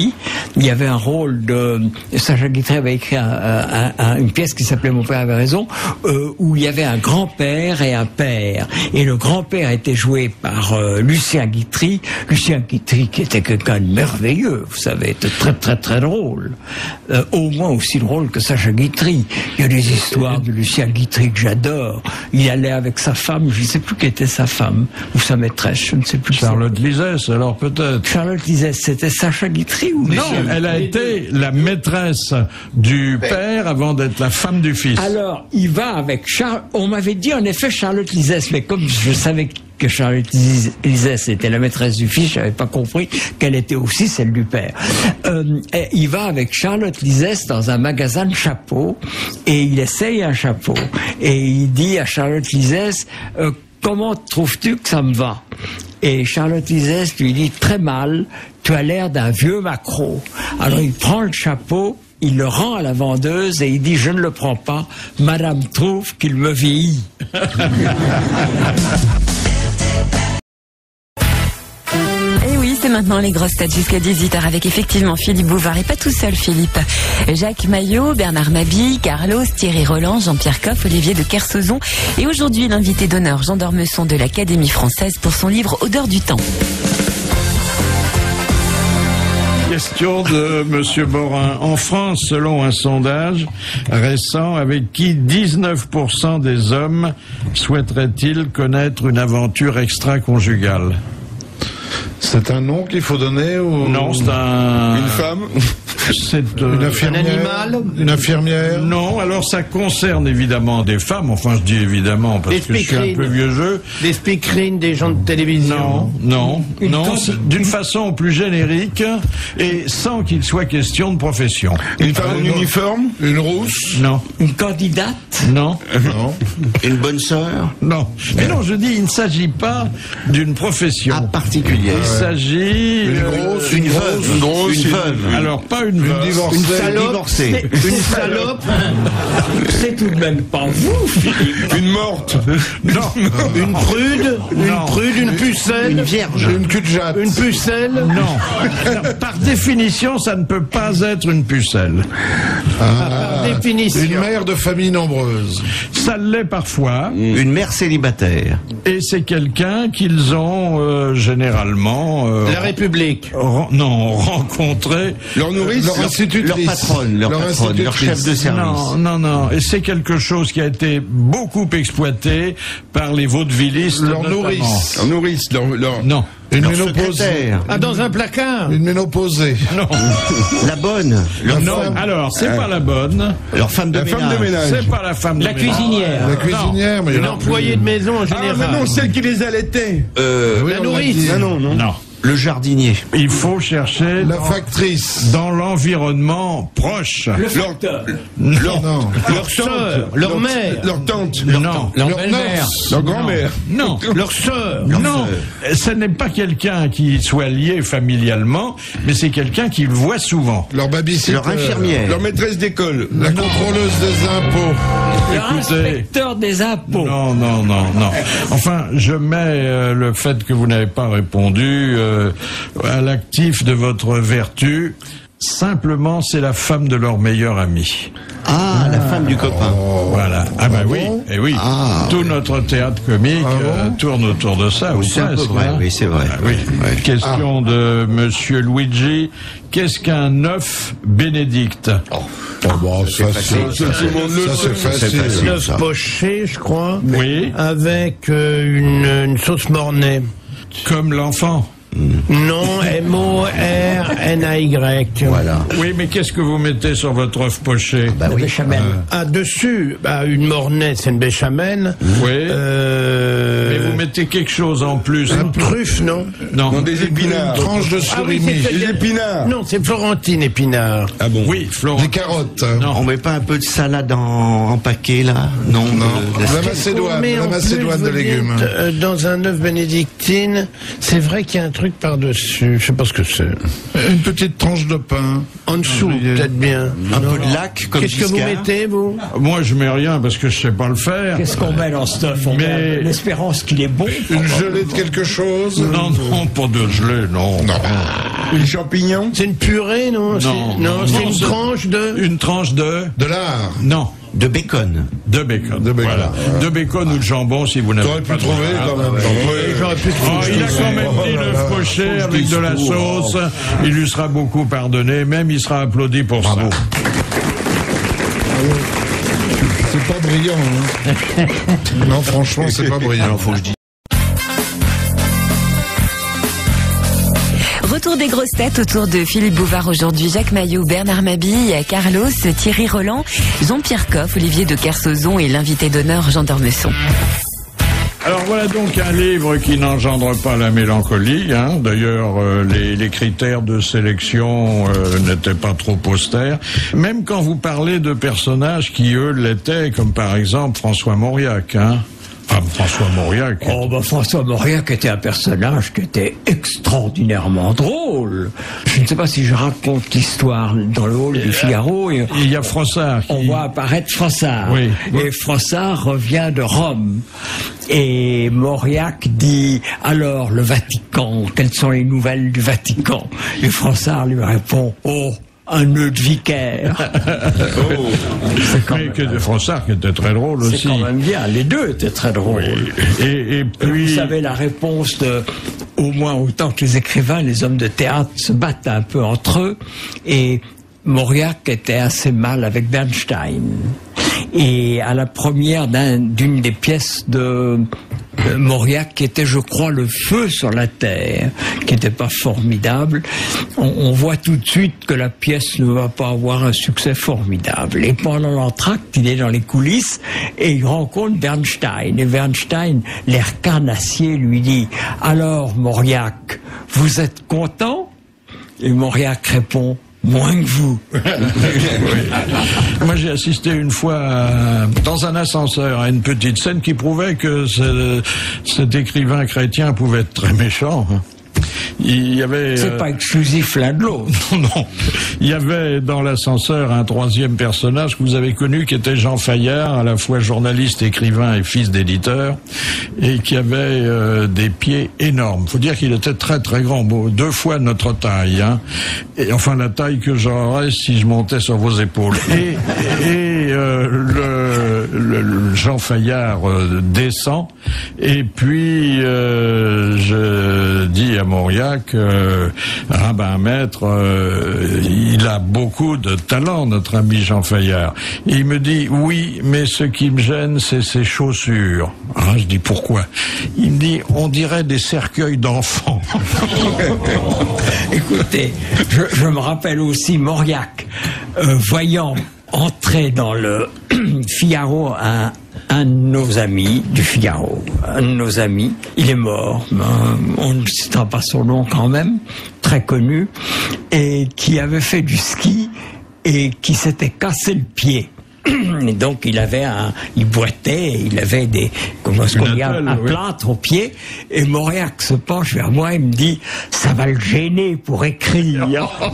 il y avait un rôle de... Sacha Guitry avait écrit une pièce qui s'appelait Mon père avait raison, où il y avait un grand-père et un père. Et le grand-père était joué par Lucien Guitry. Lucien Guitry qui était quelqu'un de merveilleux, vous savez, était très très très drôle. Au moins aussi drôle que Sacha Guitry. Il y a des histoires de Lucien Guitry que j'adore. Il allait avec sa femme, je ne sais plus qui était sa femme, ou sa maîtresse, je ne sais plus. Charlotte Lizès, alors peut-être. Charlotte Lizès, c'était Sacha Guitry ou non? Elle a été la maîtresse du père avant d'être la femme du fils. Alors, il va avec on m'avait dit en effet Charlotte Lizès, mais comme je savais que Charlotte Lizès était la maîtresse du fils, je n'avais pas compris qu'elle était aussi celle du père. Il va avec Charlotte Lizès dans un magasin de chapeaux et il essaye un chapeau et il dit à Charlotte Lizès comment trouves-tu que ça me va? Et Charlotte Lizès lui dit très mal, tu as l'air d'un vieux maquereau. Alors il prend le chapeau, il le rend à la vendeuse et il dit je ne le prends pas, madame trouve qu'il me vieillit. Et oui, c'est maintenant les grosses têtes jusqu'à 18h avec effectivement Philippe Bouvard et pas tout seul Philippe. Jacques Maillot, Bernard Mabille, Carlos, Thierry Roland, Jean-Pierre Coff, Olivier de Kersauzon et aujourd'hui l'invité d'honneur Jean d'Ormesson de l'Académie française pour son livre Odeur du temps. Question de Monsieur Borin. En France, selon un sondage récent, avec qui 19% des hommes souhaiteraient-ils connaître une aventure extra-conjugale? C'est un nom qu'il faut donner ou... Non, c'est un... Une femme? C'est une infirmière? Un animal? Une infirmière? Non, alors ça concerne évidemment des femmes, enfin je dis évidemment parce que je suis un peu vieux jeu. Des speakerines, des gens de télévision? Non, d'une façon plus générique et sans qu'il soit question de profession. Une femme en uniforme? Une rousse? Non. Une candidate? Non. Non. Une bonne sœur? Non. Mais non, je dis, il ne s'agit pas d'une profession particulière. Il s'agit... Une grosse, une veuve. Alors, pas une veuve. Une divorcée. Une salope. C'est tout de même pas vous, Philippe. Une morte. Non. Une prude. Une prude, une pucelle. Une vierge. Une cul-de-jatte. Une pucelle. Non. Par définition, ça ne peut pas être une pucelle. Par définition. Une mère de famille nombreuse. Ça l'est parfois. Une mère célibataire. Et c'est quelqu'un qu'ils ont généralement... La République. Rencontré. Leur nourrice, leur institutrice. Leur patronne, leur chef de service. Non. Et c'est quelque chose qui a été beaucoup exploité par les vaudevillistes. Leur nourrice. Leur nourrice. Non. Une ménopausée. Ah, dans un placard. Une ménopausée. Non. La bonne. Non. Alors, c'est pas la bonne. Leur femme de ménage. C'est pas la femme de ménage. La cuisinière. La cuisinière, mais une employée de maison en général. Ah, mais non, celle qui les allaitait. La nourrice. Non. Le jardinier. Il faut chercher la factrice dans l'environnement proche. Le facteur. Leur sœur, leur mère, leur tante, leur belle-mère, leur grand-mère. Non. Leur sœur. Non. Ce n'est pas quelqu'un qui soit lié familialement, mais c'est quelqu'un qui le voit souvent. Leur babysitter. Leur infirmière. Leur maîtresse d'école. La contrôleuse des impôts. Leur inspecteur des impôts. Non. Enfin, je mets le fait que vous n'avez pas répondu à l'actif de votre vertu. Simplement, c'est la femme de leur meilleur ami. Ah, la femme du copain. Voilà. Ah bah oui. Et oui. Tout notre théâtre comique tourne autour de ça. C'est un peu vrai. Oui, c'est vrai. Ah, oui. Question de Monsieur Luigi. Qu'est-ce qu'un œuf bénédicte? C'est facile. C'est facile. Un œuf poché, je crois. Oui. Avec une sauce mornay. Comme l'enfant. Non, M-O-R-N-A-Y. Voilà. Oui, mais qu'est-ce que vous mettez sur votre œuf poché? Béchamel. Dessus, une mornay, c'est une béchamel. Oui. Mais vous mettez quelque chose en plus. Une truffe, non? Non. Des épinards. Une tranche de surimi. Des épinards. Non, c'est Florentine épinard. Ah bon? Oui, Florentine. Des carottes. Non. On met pas un peu de salade en paquet, là? Non. La Macédoine de légumes. Dans un œuf bénédictine, c'est vrai qu'il y a un truc truc par-dessus, je sais pas ce que c'est. Une petite tranche de pain. En dessous, peut-être bien. Un peu de lac, comme Qu'est-ce que vous mettez, vous? Moi, je mets rien parce que je sais pas le faire. Qu'est-ce qu'on met dans ce stuff? On met l'espérance qu'il est bon. Une gelée de quelque chose? Non, pas de gelée, non. Une champignon? C'est une purée, non? Non, c'est une tranche de... Une tranche de... De lard? Non. De bacon. De bacon. Voilà. De bacon ou de jambon, si vous n'avez pas. T'aurais pu trouver quand même. J'aurais pu trouver. Il a quand même dit l'œuf poché avec de la sauce. Il lui sera beaucoup pardonné. Même il sera applaudi pour ça. C'est pas brillant. Hein. Non, franchement, c'est pas brillant. Alors, faut que je dise. Retour des grosses têtes autour de Philippe Bouvard aujourd'hui, Jacques Maillot, Bernard Mabille, Carlos, Thierry Roland, Jean-Pierre Coff, Olivier de Kersauzon et l'invité d'honneur Jean d'Ormesson. Alors voilà donc un livre qui n'engendre pas la mélancolie. Hein. D'ailleurs, les critères de sélection n'étaient pas trop austères. Même quand vous parlez de personnages qui, eux, l'étaient, comme par exemple François Mauriac. Hein. François Mauriac. François Mauriac était un personnage qui était extraordinairement drôle. Je ne sais pas si je raconte l'histoire dans le hall du Figaro. Il y a Frossard. On voit apparaître Frossard. Oui. Et Frossard revient de Rome. Et Mauriac dit, alors, le Vatican, quelles sont les nouvelles du Vatican? Et Frossard lui répond, un nœud de vicaire. Mais que Frossard qui était très drôle aussi. C'est quand même bien, les deux étaient très drôles. Oui. Et puis... Vous savez la réponse de, au moins autant que les écrivains, les hommes de théâtre se battent un peu entre eux, et Mauriac était assez mal avec Bernstein. Et à la première d'une des pièces de Mauriac, qui était, je crois, Le Feu sur la Terre, qui n'était pas formidable, on voit tout de suite que la pièce ne va pas avoir un succès formidable. Et pendant l'entracte, il est dans les coulisses et il rencontre Bernstein. Et Bernstein, l'air carnassier, lui dit « Alors, Mauriac, vous êtes content ?» Et Mauriac répond « Moins que vous. » Moi, j'ai assisté une fois dans un ascenseur à une petite scène qui prouvait que cet écrivain chrétien pouvait être très méchant. Il y avait... C'est pas exclusif l'un de l'autre. Non. Il y avait dans l'ascenseur un troisième personnage que vous avez connu qui était Jean Fayard, à la fois journaliste, écrivain et fils d'éditeur, et qui avait des pieds énormes. Faut dire qu'il était très très grand, 2 fois notre taille, hein. Et enfin la taille que j'aurais si je montais sur vos épaules. Et le Jean Fayard descend, et puis je dis à Mauriac, maître, il a beaucoup de talent, notre ami Jean Fayard. Et il me dit, oui, mais ce qui me gêne, c'est ses chaussures. Ah, je dis, pourquoi? Il me dit, on dirait des cercueils d'enfants. Écoutez, je me rappelle aussi Mauriac, voyant entrer dans le Figaro un de nos amis du Figaro, il est mort, on ne citera pas son nom quand même, très connu, et qui avait fait du ski et qui s'était cassé le pied. Et donc il boitait, il avait un plâtre au pied, et Mauriac se penche vers moi et me dit, ça va le gêner pour écrire.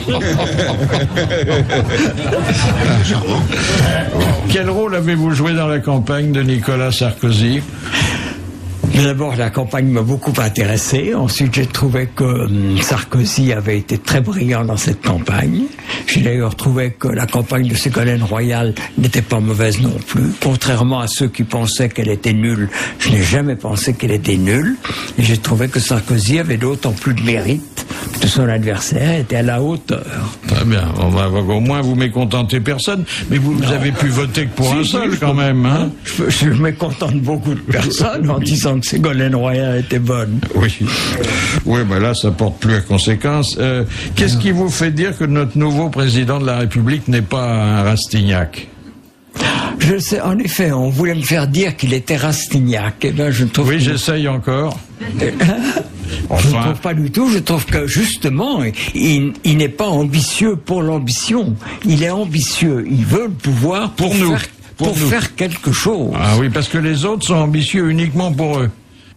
Quel rôle avez-vous joué dans la campagne de Nicolas Sarkozy? D'abord, la campagne m'a beaucoup intéressé. Ensuite, j'ai trouvé que Sarkozy avait été très brillant dans cette campagne. J'ai d'ailleurs trouvé que la campagne de Ségolène Royal n'était pas mauvaise non plus. Contrairement à ceux qui pensaient qu'elle était nulle, je n'ai jamais pensé qu'elle était nulle. Et j'ai trouvé que Sarkozy avait d'autant plus de mérite que son adversaire était à la hauteur. Très bien. Au moins, vous mécontentez personne. Mais vous avez pu voter que pour un seul, quand même, hein? Je mécontente beaucoup de personnes en disant que Ségolène Royal était bonne. Oui. Oui, ben là, ça porte plus à conséquence. Qu'est-ce qui vous fait dire que notre nouveau président de la République n'est pas un Rastignac? Je sais, en effet, on voulait me faire dire qu'il était Rastignac. Eh ben, je trouve. Oui, j'essaye encore. Enfin. Je ne trouve pas du tout. Je trouve que justement, il n'est pas ambitieux pour l'ambition. Il est ambitieux. Il veut le pouvoir pour faire quelque chose. Ah oui, parce que les autres sont ambitieux uniquement pour eux.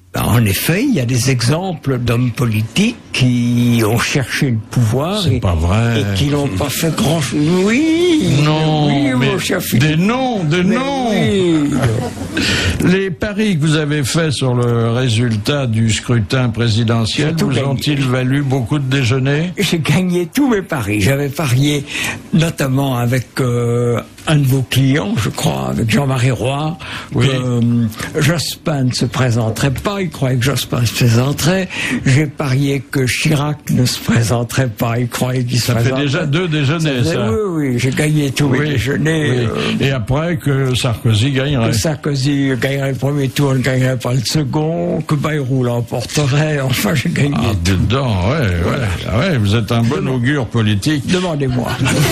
En effet, il y a des exemples d'hommes politiques qui ont cherché le pouvoir et qui n'ont pas fait grand-chose. Oui, non, oui, mais mon cher Philippe. des noms. Oui. Les paris que vous avez faits sur le résultat du scrutin présidentiel vous ont-ils valu beaucoup de déjeuners? J'ai gagné tous mes paris. J'avais parié notamment avec un de vos clients, je crois, avec Jean-Marie Roy, que Jospin ne se présenterait pas. Il croyait que Jospin se présenterait. J'ai parié que Chirac ne se présenterait pas. Il croyait qu'il se présenterait. Ça fait déjà 2 déjeuners, ça. Oui, j'ai gagné tous mes déjeuners. Et après que Sarkozy gagnerait. Que Sarkozy gagnerait le premier tour, ne gagnerait pas le second, que Bayrou l'emporterait. Enfin, j'ai gagné. Ah, dedans, ouais, vous êtes un bon augure politique. Demandez-moi.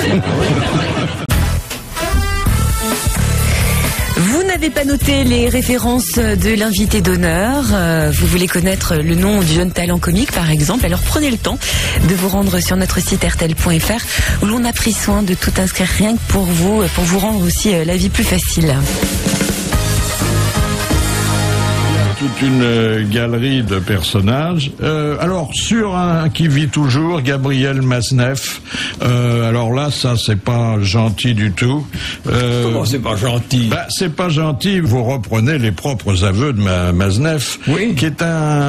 Vous n'avez pas noté les références de l'invité d'honneur. Vous voulez connaître le nom du jeune talent comique, par exemple. Alors prenez le temps de vous rendre sur notre site rtl.fr où l'on a pris soin de tout inscrire rien que pour vous rendre aussi la vie plus facile. Toute une galerie de personnages. Alors, sur un qui vit toujours, Gabriel Maznev. Alors là, ça, c'est pas gentil du tout. Comment c'est pas gentil? C'est pas gentil. Vous reprenez les propres aveux de Maznev, qui est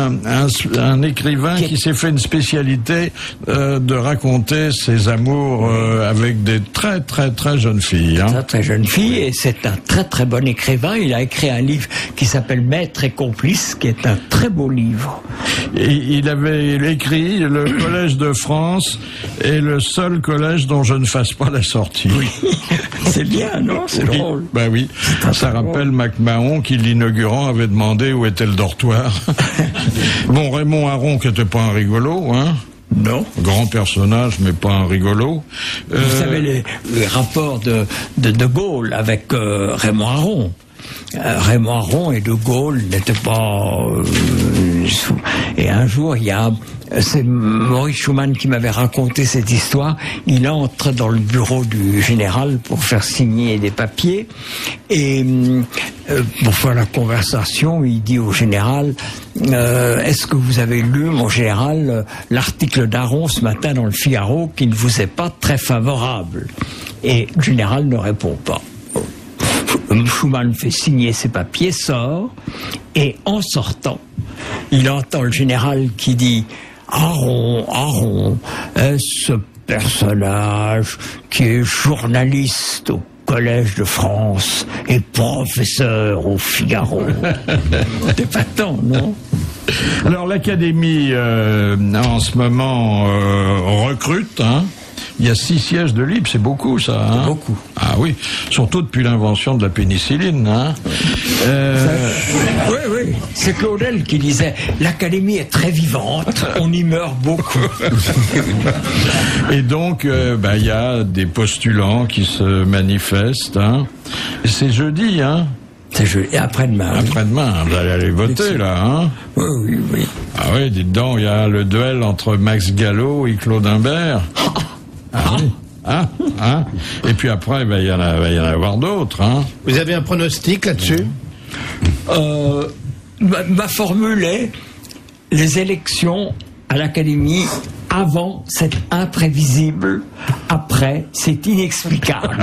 un écrivain qui s'est fait une spécialité de raconter ses amours avec des très, très, très jeunes filles. Très, très jeunes filles, et c'est un très, très bon écrivain. Il a écrit un livre qui s'appelle Maître et complice, qui est un très beau livre. Et il avait écrit le Collège de France est le seul collège dont je ne fasse pas la sortie. Oui. C'est bien, non? C'est drôle. Ben oui. Ça rappelle MacMahon qui, l'inaugurant, avait demandé où était le dortoir. Bon, Raymond Aron qui n'était pas un rigolo, hein? Non. Grand personnage, mais pas un rigolo. Vous savez les rapports de Gaulle avec Raymond Aron. Raymond Aron et De Gaulle n'étaient pas... et un jour, c'est Maurice Schumann qui m'avait raconté cette histoire. Il entre dans le bureau du général pour faire signer des papiers. Et pour faire la conversation, il dit au général, est-ce que vous avez lu, mon général, l'article d'Aron ce matin dans le Figaro qui ne vous est pas très favorable? Et le général ne répond pas. Schumann fait signer ses papiers, sort, et en sortant, il entend le général qui dit « Aron, est-ce ce personnage qui est journaliste au Collège de France et professeur au Figaro ?» C'est épatant, non? Alors l'Académie, en ce moment, recrute, hein. Il y a 6 sièges de libre, c'est beaucoup, ça. Hein? Beaucoup. Ah oui, surtout depuis l'invention de la pénicilline. Hein? Oui, c'est Claudel qui disait « L'Académie est très vivante, on y meurt beaucoup. » Et donc, il y a des postulants qui se manifestent. Hein? C'est jeudi, hein? C'est jeudi, et après-demain. Après-demain, vous allez aller voter, là, hein? Oui. Ah oui, dites donc, il y a le duel entre Max Gallo et Claude Imbert. Ah oui. Hein? Et puis après, il va y en avoir d'autres. Hein? Vous avez un pronostic là-dessus? Ma formule est les élections à l'Académie, avant, c'est imprévisible. Après, c'est inexplicable.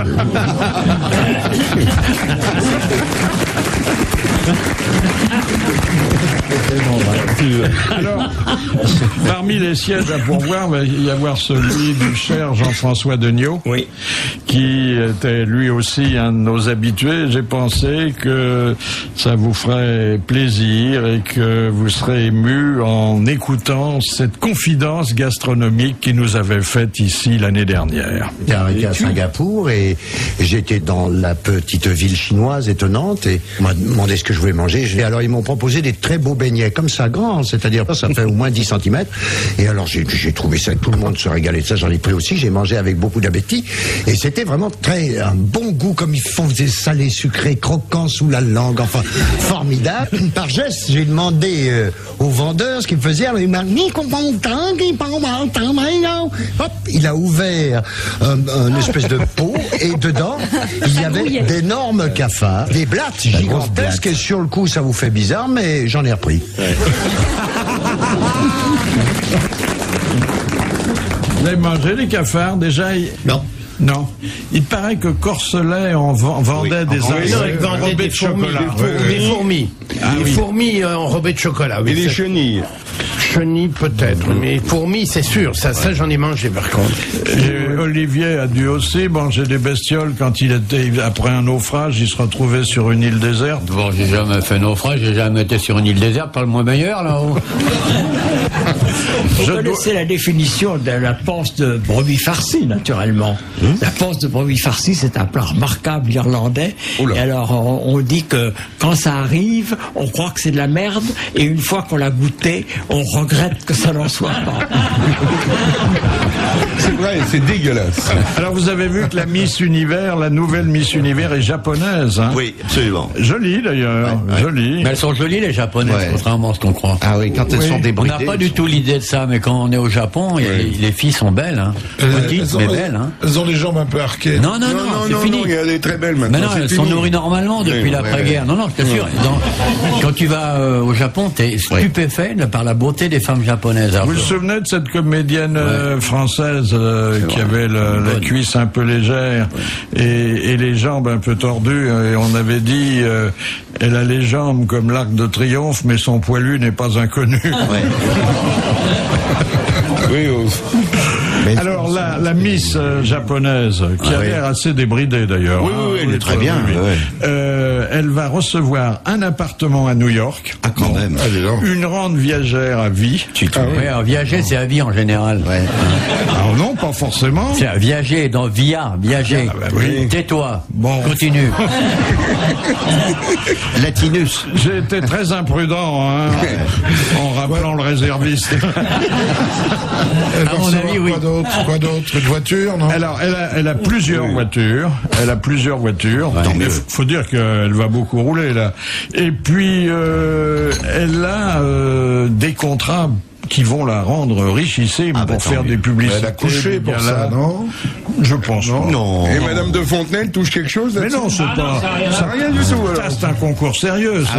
Alors, parmi les sièges à pourvoir, il va y avoir celui du cher Jean-François Degnaud, qui était lui aussi un de nos habitués. J'ai pensé que ça vous ferait plaisir et que vous serez ému en écoutant cette confidence gastronomique qu'il nous avait faite ici l'année dernière. J'étais arrivé à Singapour et j'étais dans la petite ville chinoise étonnante et on m'a demandé ce que je voulais manger. Et alors ils m'ont proposé des très beaux beignets, comme ça, grands, c'est-à-dire ça fait au moins 10 cm. Et alors j'ai trouvé ça, tout le monde se régalait de ça, j'en ai pris aussi, j'ai mangé avec beaucoup d'appétit. Et c'était vraiment un bon goût, comme ils font, salé, sucré, croquant sous la langue, enfin, formidable. Par geste, j'ai demandé au vendeur ce qu'il me faisait, alors il m'a mis hop, il a ouvert une espèce de pot Et dedans, il y avait d'énormes cafards, des blattes gigantesques, et sur le coup, ça vous fait bizarre, mais j'en ai repris. Vous avez mangé les cafards déjà? Non. Non. Il paraît que Corselet vendait des insectes enrobés de chocolat. Des fourmis. Des fourmis enrobées de chocolat. Et des chenilles. Chenilles peut-être, mais fourmis c'est sûr, ça j'en ai mangé par contre. Et Olivier a dû aussi manger des bestioles quand il était, après un naufrage, il se retrouvait sur une île déserte. Bon, j'ai jamais fait naufrage, j'ai jamais été sur une île déserte, parle-moi meilleur là-haut. Vous connaissez la définition de la panse de brebis farcie, naturellement. La panse de brebis farcie, c'est un plat remarquable irlandais. Et alors, on dit que quand ça arrive, on croit que c'est de la merde, et une fois qu'on l'a goûté, on regrette que ça n'en soit pas. C'est vrai, c'est dégueulasse. Alors vous avez vu que la Miss Univers, la nouvelle Miss Univers est japonaise, hein? Oui, absolument. Jolie d'ailleurs, jolie. Mais elles sont jolies les japonaises, contrairement à ce qu'on croit. Ah oui, quand elles sont débridées. On n'a pas du tout l'idée de ça, mais quand on est au Japon, les filles sont belles, hein. Petites, mais belles, hein. Elles ont les jambes un peu arquées. Non, c'est fini. Il y a des très belles maintenant. Mais non, elles sont nourries normalement depuis l'après-guerre. Non, je t'assure. Quand tu vas au Japon, t'es stupéfait par la beauté des femmes japonaises. Vous vous souvenez de cette comédienne française qui avait la cuisse un peu légère et les jambes un peu tordues, et on avait dit elle a les jambes comme l'Arc de Triomphe, mais son poilu n'est pas inconnu. Oui, alors la Miss japonaise, qui a l'air assez débridée d'ailleurs. Oui, elle est très bien. Elle va recevoir un appartement à New York. Ah, quand même. Une rente viagère à vie. Oui, viager, c'est à vie en général. Alors non, pas forcément. C'est à viager, dans viager. Oui. Tais-toi. Bon. Continue. Latinus. J'ai été très imprudent, hein, en rappelant le réserviste. À mon avis, oui. Quoi d'autre? Une voiture, non? Alors, elle a plusieurs voitures. Elle a plusieurs voitures. Il faut dire qu'elle va beaucoup rouler, là. Et puis, elle a des contrats qui vont la rendre richissime pour faire des publicités. Elle a couché pour ça, non? Je pense pas. Non. Et Madame de Fontenay touche quelque chose Mais non, c'est pas. Ça rien du tout. Ça, c'est un concours sérieux, ça.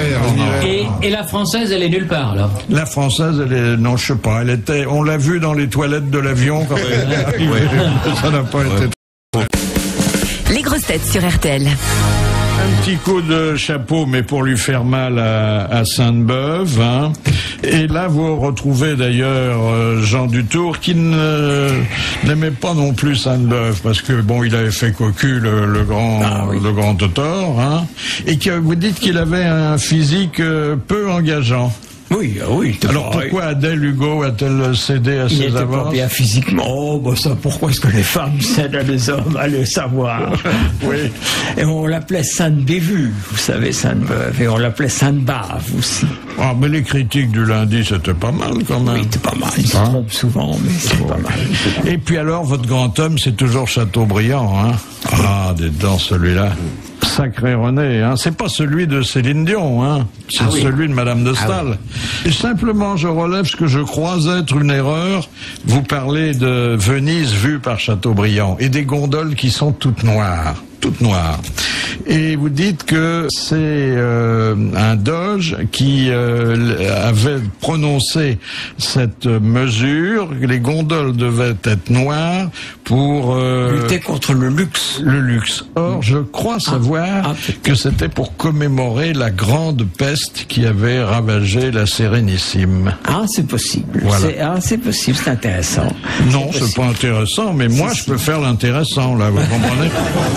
Et la française, elle est nulle part, là. La française, elle est. Non, je sais pas. Elle était. On l'a vue dans les toilettes de l'avion quand elle est arrivée. Ça n'a pas été. Les grosses têtes sur RTL. Un petit coup de chapeau, mais pour lui faire mal à Sainte-Beuve, hein. Et là, vous retrouvez d'ailleurs Jean Dutour, qui n'aimait pas non plus Sainte-Beuve, parce que bon, il avait fait cocu le grand Totor, hein. Et que vous dites qu'il avait un physique peu engageant. Oui. Alors pourquoi Adèle Hugo a-t-elle cédé à ses avances? Il n'était pas bien physiquement. Oh, ça, pourquoi est-ce que les femmes cèdent à des hommes? Allez savoir. Oui. Et on l'appelait Sainte Bévue, vous savez, Sainte-Beuve. Et on l'appelait Sainte-Bave aussi. Ah, mais les critiques du lundi, c'était pas mal quand même. Oui, c'était pas mal. Ils se trompent souvent, mais c'est pas mal. Et puis alors, votre grand homme, c'est toujours Chateaubriand, hein? Ah, dedans, celui-là. Sacré René, hein. C'est pas celui de Céline Dion, hein. C'est celui de Madame de Staël. Et simplement, je relève ce que je crois être une erreur. Vous parlez de Venise vue par Chateaubriand et des gondoles qui sont toutes noires. Et vous dites que c'est un doge qui avait prononcé cette mesure, que les gondoles devaient être noires pour lutter contre le luxe. Or, je crois savoir que c'était pour commémorer la grande peste qui avait ravagé la Sérénissime. Ah, c'est possible. Voilà. C'est possible, c'est intéressant. Non, c'est pas intéressant, mais moi, je peux faire l'intéressant, là, vous comprenez?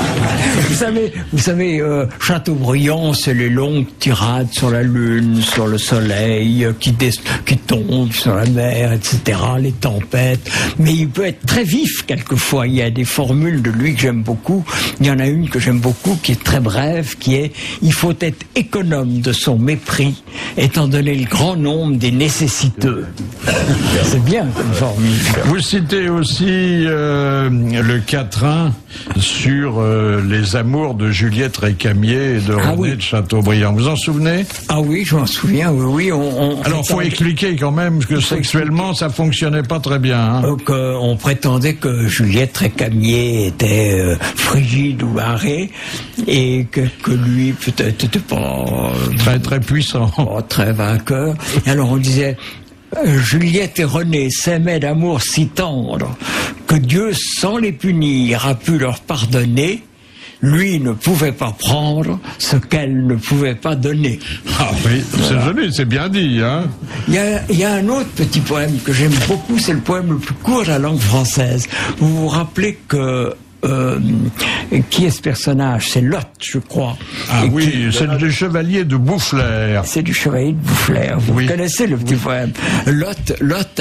Vous savez, Chateaubriand, c'est les longues tirades sur la lune, sur le soleil, qui tombent sur la mer, etc., les tempêtes. Mais il peut être très vif quelquefois. Il y a des formules de lui que j'aime beaucoup. Il y en a une que j'aime beaucoup, qui est très brève, qui est « Il faut être économe de son mépris, étant donné le grand nombre des nécessiteux. C'est bien comme formule. Vous citez aussi le quatrain sur les amours de Juliette Récamier et de René de Chateaubriand. Vous en souvenez? Ah oui, je m'en souviens, oui. Alors, faut expliquer quand même que sexuellement, ça fonctionnait pas très bien. Hein. On prétendait que Juliette Récamier était frigide ou barrée et que lui, peut-être, n'était pas... très puissant. Pas très vainqueur. Et alors, on disait... Juliette et René s'aimaient d'amour si tendre que Dieu, sans les punir, a pu leur pardonner. Lui ne pouvait pas prendre ce qu'elle ne pouvait pas donner. Ah oui, c'est joli, c'est bien dit, hein. Il y a un autre petit poème que j'aime beaucoup, c'est le poème le plus court de la langue française. Vous vous rappelez que qui est ce personnage? C'est Lot, je crois. Ah et oui, c'est du chevalier de Boufflers. C'est du chevalier de Boufflers. Vous connaissez le petit poème. Lot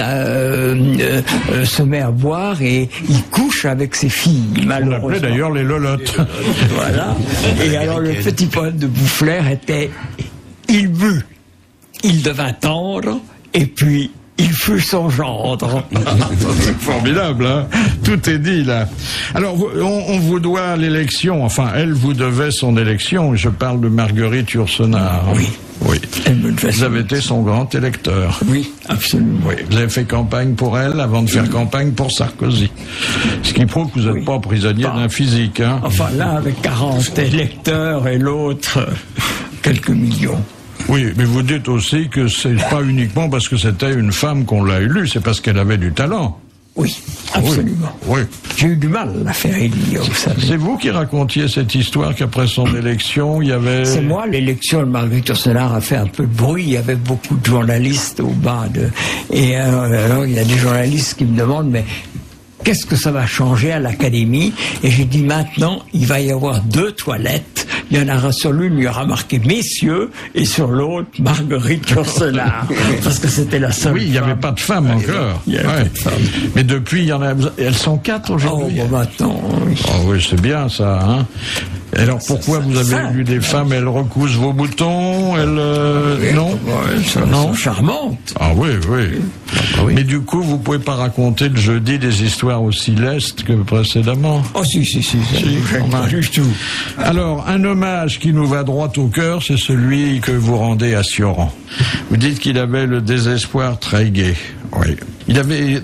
se met à boire et il couche avec ses filles, malheureusement. On l'appelait d'ailleurs les lolottes. Voilà. Et alors le petit poème de Boufflers était « Il but, il devint tendre, et puis... il fut son gendre. » C'est formidable, hein. Tout est dit, là. Alors, on vous doit l'élection, enfin, elle vous devait son élection, je parle de Marguerite Yourcenar. Oui. Oui. Vous avez été son grand électeur. Oui, absolument. Oui. Vous avez fait campagne pour elle avant de faire campagne pour Sarkozy. Ce qui prouve que vous n'êtes pas prisonnier d'un physique, hein. Enfin, là, avec 40 électeurs et l'autre, quelques millions. Oui, mais vous dites aussi que c'est pas uniquement parce que c'était une femme qu'on l'a élue, c'est parce qu'elle avait du talent. Oui, absolument. Oui. J'ai eu du mal à la faire élire, vous savez. C'est vous qui racontiez cette histoire qu'après son élection, il y avait... C'est moi, l'élection de Marguerite Yourcenar a fait un peu de bruit, il y avait beaucoup de journalistes au bas de... Et alors il y a des journalistes qui me demandent, mais... qu'est-ce que ça va changer à l'Académie? Et j'ai dit maintenant, il va y avoir 2 toilettes. Il y en aura sur l'une, il y aura marqué messieurs, et sur l'autre, Marguerite Yourcenar. Parce que c'était la seule. Oui, il n'y avait pas de femmes encore. Il y avait pas de femmes. Mais depuis, il y en a. Elles sont 4 aujourd'hui. Oh, bon, maintenant. Oui. Oh oui, c'est bien ça, hein. Et alors pourquoi vous avez élu des femmes? Elles recoussent vos boutons? Elles non, elles sont charmantes. Ah oui, oui. Mais du coup, vous pouvez pas raconter le jeudi des histoires aussi lestes que précédemment? Oh si, pas du tout. Alors, un hommage qui nous va droit au cœur, c'est celui que vous rendez à Sioran. Vous dites qu'il avait le désespoir très gai. Oui. Il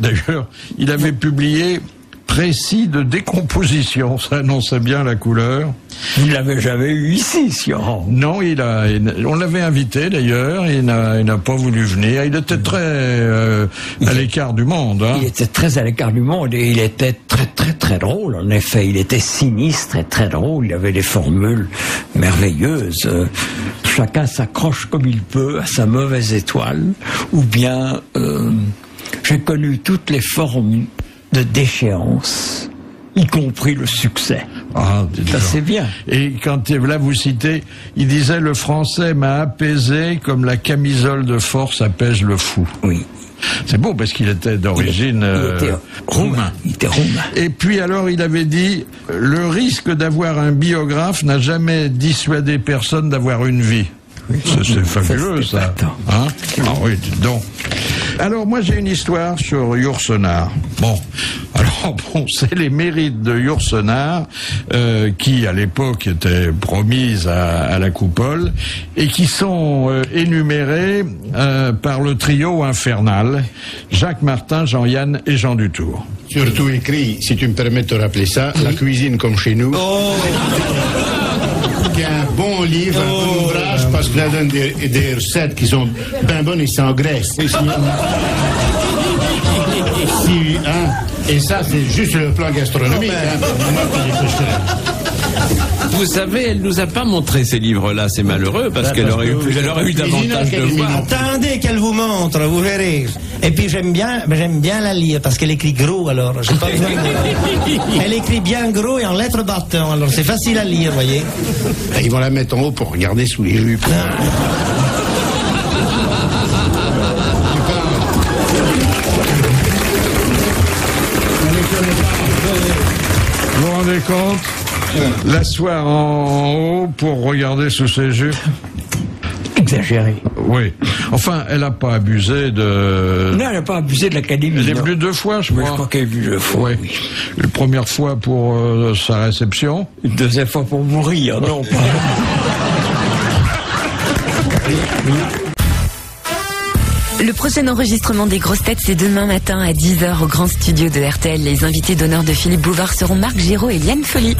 avait publié Précis de décomposition, ça annonçait bien la couleur. Vous ne l'avez jamais eu ici, Sioran? Non, on l'avait invité d'ailleurs, il n'a pas voulu venir. Il était très à l'écart du monde. Hein. Il était très à l'écart du monde et il était très drôle, en effet. Il était sinistre et très drôle, il avait des formules merveilleuses. Chacun s'accroche comme il peut à sa mauvaise étoile, ou bien j'ai connu toutes les formes de déchéance, y compris le succès. Ah, ça c'est bien. Et quand là vous citez, il disait le français m'a apaisé comme la camisole de force apaise le fou. Oui. C'est beau parce qu'il était d'origine roumain. Il était roumain. Et puis alors il avait dit le risque d'avoir un biographe n'a jamais dissuadé personne d'avoir une vie. Oui. C'est fabuleux ça. Hein? Ah oui, dites donc. Alors moi j'ai une histoire sur Yourcenar. C'est les mérites de Yourcenar qui à l'époque étaient promises à la coupole et qui sont énumérés par le trio infernal Jacques Martin, Jean-Yann et Jean Dutour. Surtout écrit, si tu me permets de te rappeler ça, La cuisine comme chez nous. Un bon livre, un bon ouvrage, parce que ça donne des recettes qui sont bien bonnes et sans graisse. Et ça, c'est juste le plan gastronomique. Vous savez, elle nous a pas montré ces livres-là, c'est malheureux, parce qu'elle aurait eu davantage de voix. Attendez qu'elle vous montre, vous verrez. Et puis j'aime bien la lire, parce qu'elle écrit gros, alors j'ai pas besoin de... Elle écrit bien gros et en lettres bâton, alors c'est facile à lire, voyez. Ils vont la mettre en haut pour regarder sous les jupes. Vous vous rendez compte? L'asseoir en haut pour regarder sous ses jupes. exagéré. Oui. Enfin, elle n'a pas abusé de... Non, elle n'a pas abusé de l'Académie. Elle est venue 2 fois, je crois. Je crois qu'elle est venue 2 fois, oui. Une première fois pour sa réception. Une deuxième fois pour mourir, non pas... Le prochain enregistrement des grosses têtes, c'est demain matin à 10h au grand studio de RTL. Les invités d'honneur de Philippe Bouvard seront Marc Giraud et Liane Folly.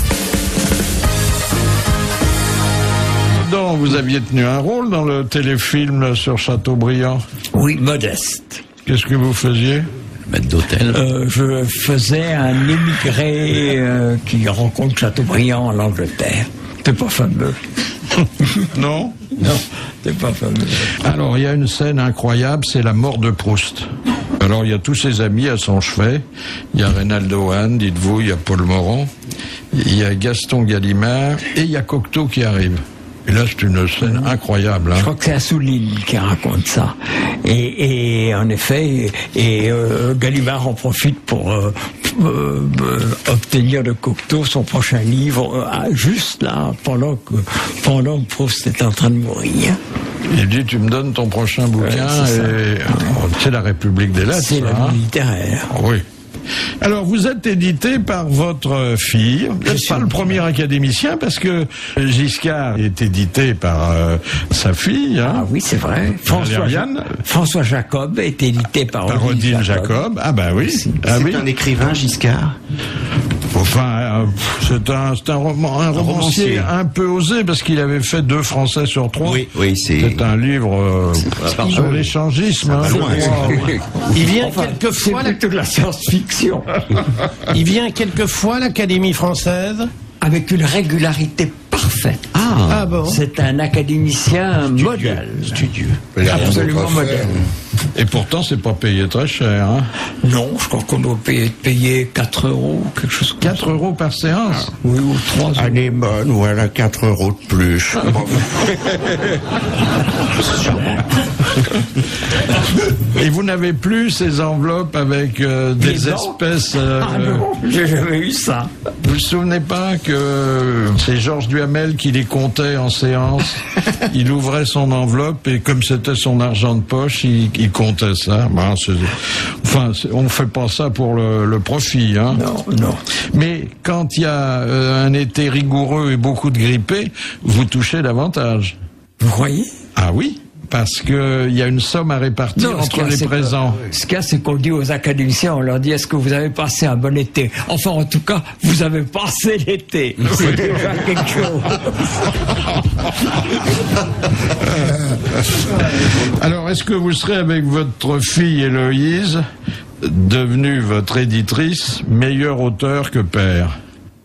Vous aviez tenu un rôle dans le téléfilm sur Chateaubriand. Oui, modeste. Qu'est-ce que vous faisiez? Maître d'hôtel. Je faisais un émigré qui rencontre Chateaubriand en Angleterre. T'es pas fameux. Non? Non, t'es pas fameux. Alors, il y a une scène incroyable, c'est la mort de Proust. Alors, il y a tous ses amis à son chevet. Il y a Reynaldo Hahn, dites-vous, il y a Paul Morand, il y a Gaston Gallimard, et il y a Cocteau qui arrive. Et là, c'est une scène incroyable. Hein. Je crois que c'est Assouline qui raconte ça. Et en effet, Gallimard en profite pour obtenir de Cocteau son prochain livre, juste là, pendant que Proust est en train de mourir. Il dit, tu me donnes ton prochain bouquin, c'est la République des lettres. C'est la vie littéraire. Oui. Alors, vous êtes édité par votre fille. Vous n'êtes pas le premier académicien, parce que Giscard est édité par sa fille. Hein. Ah oui, c'est vrai. François Jacob est édité par Odile Jacob. Ah bah oui. C'est un écrivain, Giscard. Enfin, c'est un romancier un peu osé, parce qu'il avait fait 2 Français sur 3. Oui, c'est un livre sur l'échangisme. Hein, il vient quelquefois de la science-fiction. Il vient quelquefois l'Académie française avec une régularité parfaite. Ah bon. C'est un académicien modèle. Studieux. Absolument modèle. Et pourtant, c'est pas payé très cher. Hein. Non, je crois qu'on doit payer 4 €, quelque chose comme 4 € par séance. Oui, ou 3 €. Elle est bonne, voilà, 4 € de plus. Et vous n'avez plus ces enveloppes avec des espèces... Ah non, j'ai jamais eu ça. Vous ne vous souvenez pas que c'est Georges Duhamel qui les comptait en séance? Il ouvrait son enveloppe et comme c'était son argent de poche, il comptait ça. Ben, enfin, on ne fait pas ça pour le profit. Hein. Non. Mais quand il y a un été rigoureux et beaucoup de grippés, vous touchez davantage. Vous croyez? Ah oui. Parce qu'il y a une somme à répartir entre les présents. Ce qu'il y a, c'est qu'on dit aux académiciens, on leur dit, est-ce que vous avez passé un bon été? Enfin, en tout cas, vous avez passé l'été. C'est déjà quelque chose. Alors, est-ce que vous serez avec votre fille Héloïse, devenue votre éditrice, meilleur auteur que père?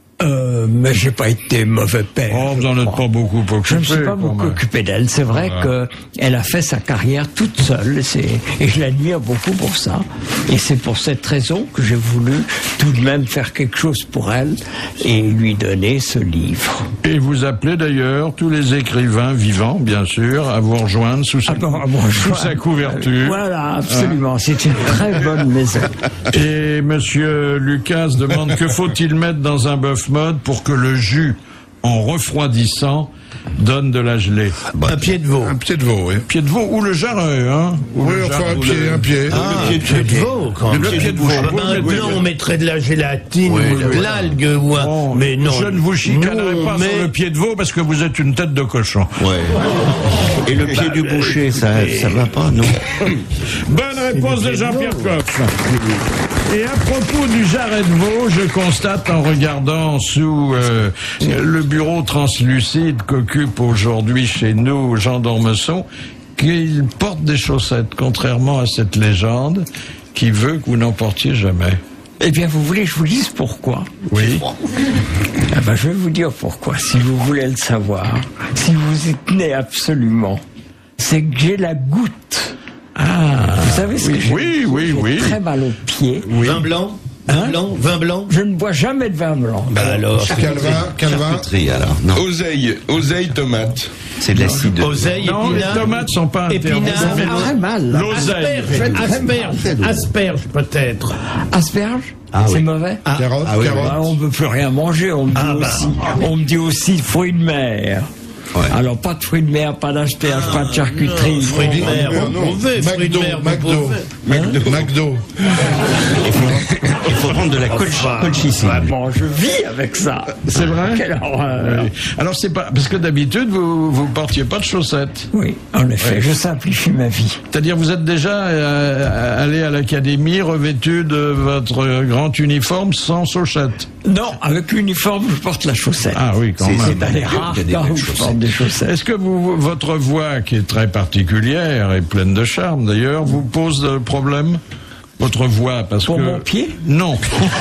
Mais j'ai pas été mauvais père. Oh, vous n'en êtes pas beaucoup occupé. Je ne me suis pas beaucoup occupé d'elle. C'est vrai qu'elle a fait sa carrière toute seule. Et je l'admire beaucoup pour ça. Et c'est pour cette raison que j'ai voulu tout de même faire quelque chose pour elle et lui donner ce livre. Et vous appelez d'ailleurs tous les écrivains vivants, bien sûr, à vous rejoindre sous sa couverture. Voilà, absolument. C'est une très bonne maison. Et Monsieur Lucas demande que faut-il mettre dans un bœuf mode pour que le jus, en refroidissant, donne de la gelée. Un pied de veau. Un pied de veau, oui. Pied de veau ou le jarret, hein. Oui, enfin un pied. Le pied de veau, quand même. Le pied de veau. Non, on mettrait de la gélatine ou de l'algue ou un... Mais non. Je ne vous chicanerai pas sur le pied de veau parce que vous êtes une tête de cochon. Ouais. Et le pied du boucher, ça va pas, non? Bonne réponse de Jean-Pierre Coff. Et à propos du jarret de veau, je constate en regardant sous le bureau translucide qu'occupe aujourd'hui chez nous Jean d'Ormesson qu'il porte des chaussettes, contrairement à cette légende qui veut que vous n'en portiez jamais. Eh bien, vous voulez que je vous dise pourquoi? Oui. Ah ben, je vais vous dire pourquoi, si vous voulez le savoir. Si vous y tenez absolument. C'est que j'ai la goutte. Ah, vous savez ce que j'ai? Oui. Très mal aux pieds. Oui. Vin blanc? Vin blanc? Je ne bois jamais de vin blanc. Alors. Calvin. Alors, non. Oseille, tomate. C'est de l'acide. Oseille, non, épinard. Les tomates sont pas épinard. Très mal. L'oseille. Asperge peut-être. Asperge? Ah, c'est oui. mauvais? Carotte. On ne peut plus rien manger. On me dit aussi fruits de mer. Alors pas de fruits de mer, pas d'HPH, pas de charcuterie. Fruits de mer, McDo. Il faut prendre de la colchicine. Bon, je vis avec ça. C'est vrai? Quelle horreur. Oui. Alors c'est pas parce que d'habitude vous portiez pas de chaussettes. Oui, en effet, je simplifie ma vie. C'est-à-dire vous êtes déjà allé à l'académie revêtu de votre grand uniforme sans chaussettes. Non, avec l'uniforme, je porte la chaussette. Ah oui, quand même. C'est un des rares cas où je porte des chaussettes. Est-ce que votre voix, qui est très particulière et pleine de charme d'ailleurs, vous pose problème? Votre voix, parce Pour que... mon pied? Non.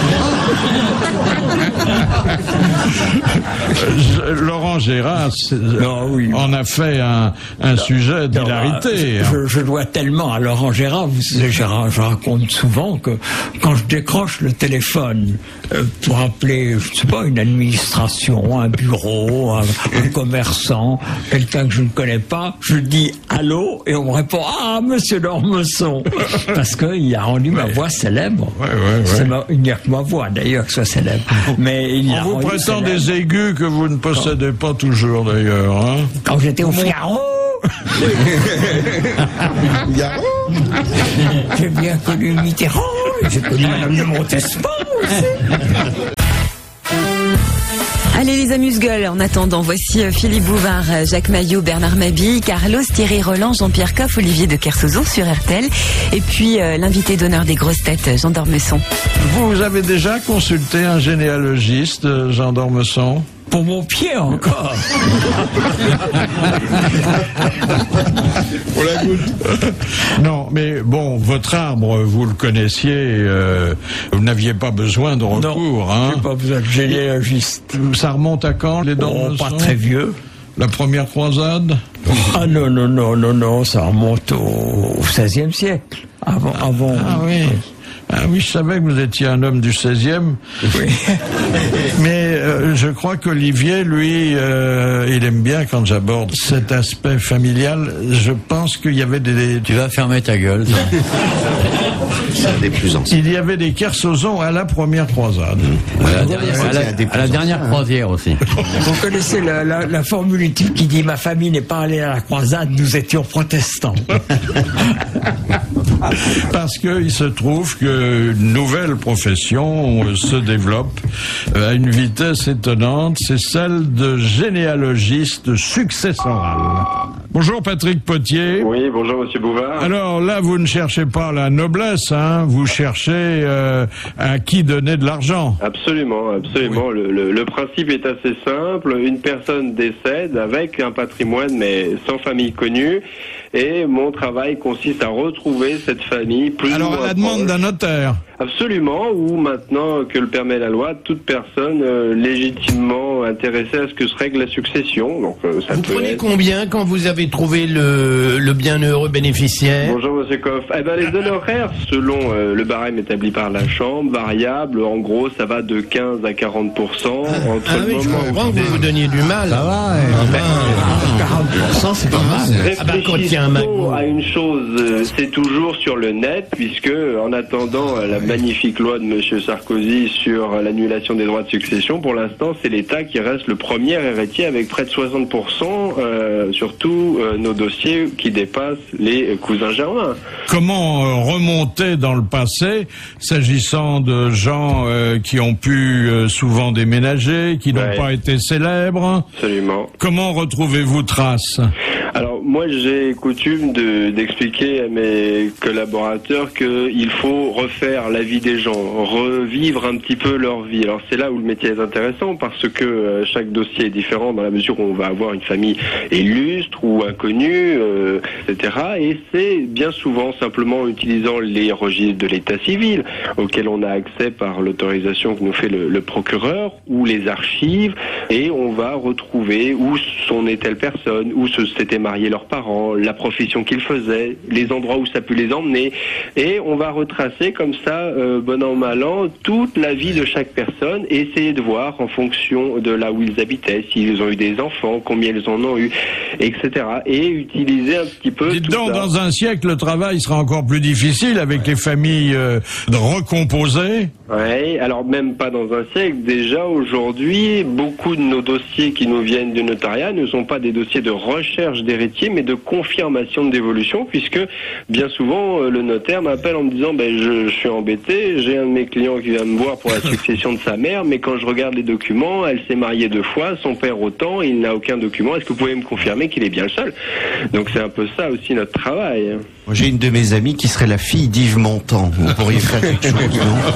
Laurent Gérard en a fait un sujet d'hilarité. Je dois tellement à Laurent Gérard, je raconte souvent que quand je décroche le téléphone pour appeler, je sais pas, une administration, un bureau, un commerçant, quelqu'un que je ne connais pas, je dis allô et on me répond ah monsieur Dormesson, parce qu'il a rendu ma voix célèbre. Il n'y a que ma voix d'ailleurs qui soit célèbre. Mais on vous prétend des aigus que vous ne possédez pas toujours d'ailleurs. Hein? Quand j'étais au Figaro. J'ai bien connu Mitterrand, j'ai connu Madame de Montespan aussi. Allez les amuse-gueules, en attendant, voici Philippe Bouvard, Jacques Maillot, Bernard Mabille, Carlos, Thierry Roland, Jean-Pierre Coff, Olivier de Kersauzon sur RTL, et puis l'invité d'honneur des grosses têtes, Jean Dormesson. Vous avez déjà consulté un généalogiste, Jean Dormesson? Pour mon pied encore. On la goûte. Non, mais bon, votre arbre, vous le connaissiez, vous n'aviez pas besoin de recours. Non, j'ai pas besoin de généalogiste. Ça remonte à quand, les Dormesson? Pas très vieux. La première croisade? Ah non, ça remonte au XVIe siècle. Avant. Ah oui. Ah oui, je savais que vous étiez un homme du 16e. Oui. Mais je crois qu'Olivier, lui, il aime bien quand j'aborde cet aspect familial. Je pense qu'il y avait des... Tu vas fermer ta gueule. Des plus anciens. Il y avait des Kersauzon à la première croisade. À la dernière croisière aussi. Vous connaissez la formule type qui dit « Ma famille n'est pas allée à la croisade, nous étions protestants ». Parce qu'il se trouve qu'une nouvelle profession se développe à une vitesse étonnante, c'est celle de généalogiste successoral. Bonjour Patrick Potier. Oui, bonjour Monsieur Bouvard. Alors là, vous ne cherchez pas la noblesse, hein, vous cherchez à qui donner de l'argent. Absolument. Oui. Le principe est assez simple. Une personne décède avec un patrimoine mais sans famille connue. Et mon travail consiste à retrouver cette famille plus. Alors à la demande d'un notaire. Absolument, ou maintenant que le permet la loi, toute personne légitimement intéressée à ce que se règle la succession. Donc, ça vous prenez combien quand vous avez trouvé le bienheureux bénéficiaire? Bonjour Monsieur Coff. Eh ben, les honoraires, selon le barème établi par la Chambre, variable, en gros, ça va de 15 à 40%. Entre le moment je comprends que vous donniez du mal. Ça va, 40%, c'est pas mal. Quand il y a un McDo à une chose, c'est toujours sur le net, puisque en attendant la magnifique loi de Monsieur Sarkozy sur l'annulation des droits de succession, pour l'instant, c'est l'État qui reste le premier héritier avec près de 60% sur tous nos dossiers qui dépassent les cousins germains. Comment remonter dans le passé, s'agissant de gens qui ont pu souvent déménager, qui n'ont pas été célèbres? Absolument. Comment retrouvez-vous trace? Alors, moi, j'ai coutume d'expliquer à mes collaborateurs qu'il faut refaire la vie des gens, revivre un petit peu leur vie. Alors, c'est là où le métier est intéressant, parce que chaque dossier est différent dans la mesure où on va avoir une famille illustre ou inconnue, etc. Et c'est bien souvent simplement en utilisant les registres de l'état civil, auxquels on a accès par l'autorisation que nous fait le procureur, ou les archives, et on va retrouver où sont nées telle personne, où s'était faisaient marier leurs parents, la profession qu'ils faisaient, les endroits où ça peut les emmener. Et on va retracer comme ça, bon an, mal an, toute la vie de chaque personne et essayer de voir en fonction de là où ils habitaient, s'ils ont eu des enfants, combien ils en ont eu, etc. Et utiliser un petit peu Dites tout donc, ça. dans un siècle, le travail sera encore plus difficile avec les familles recomposées. Oui, alors même pas dans un siècle. Déjà aujourd'hui, beaucoup de nos dossiers qui nous viennent du notariat ne sont pas des dossiers de recherche d'héritiers, mais de confirmation de dévolution, puisque bien souvent le notaire m'appelle en me disant je suis embêté, j'ai un de mes clients qui vient me voir pour la succession de sa mère, mais quand je regarde les documents, elle s'est mariée 2 fois, son père autant, il n'a aucun document. Est-ce que vous pouvez me confirmer qu'il est bien le seul? Donc c'est un peu ça aussi notre travail. Moi, j'ai une de mes amies qui serait la fille d'Yves Montand. Vous pourriez faire quelque chose,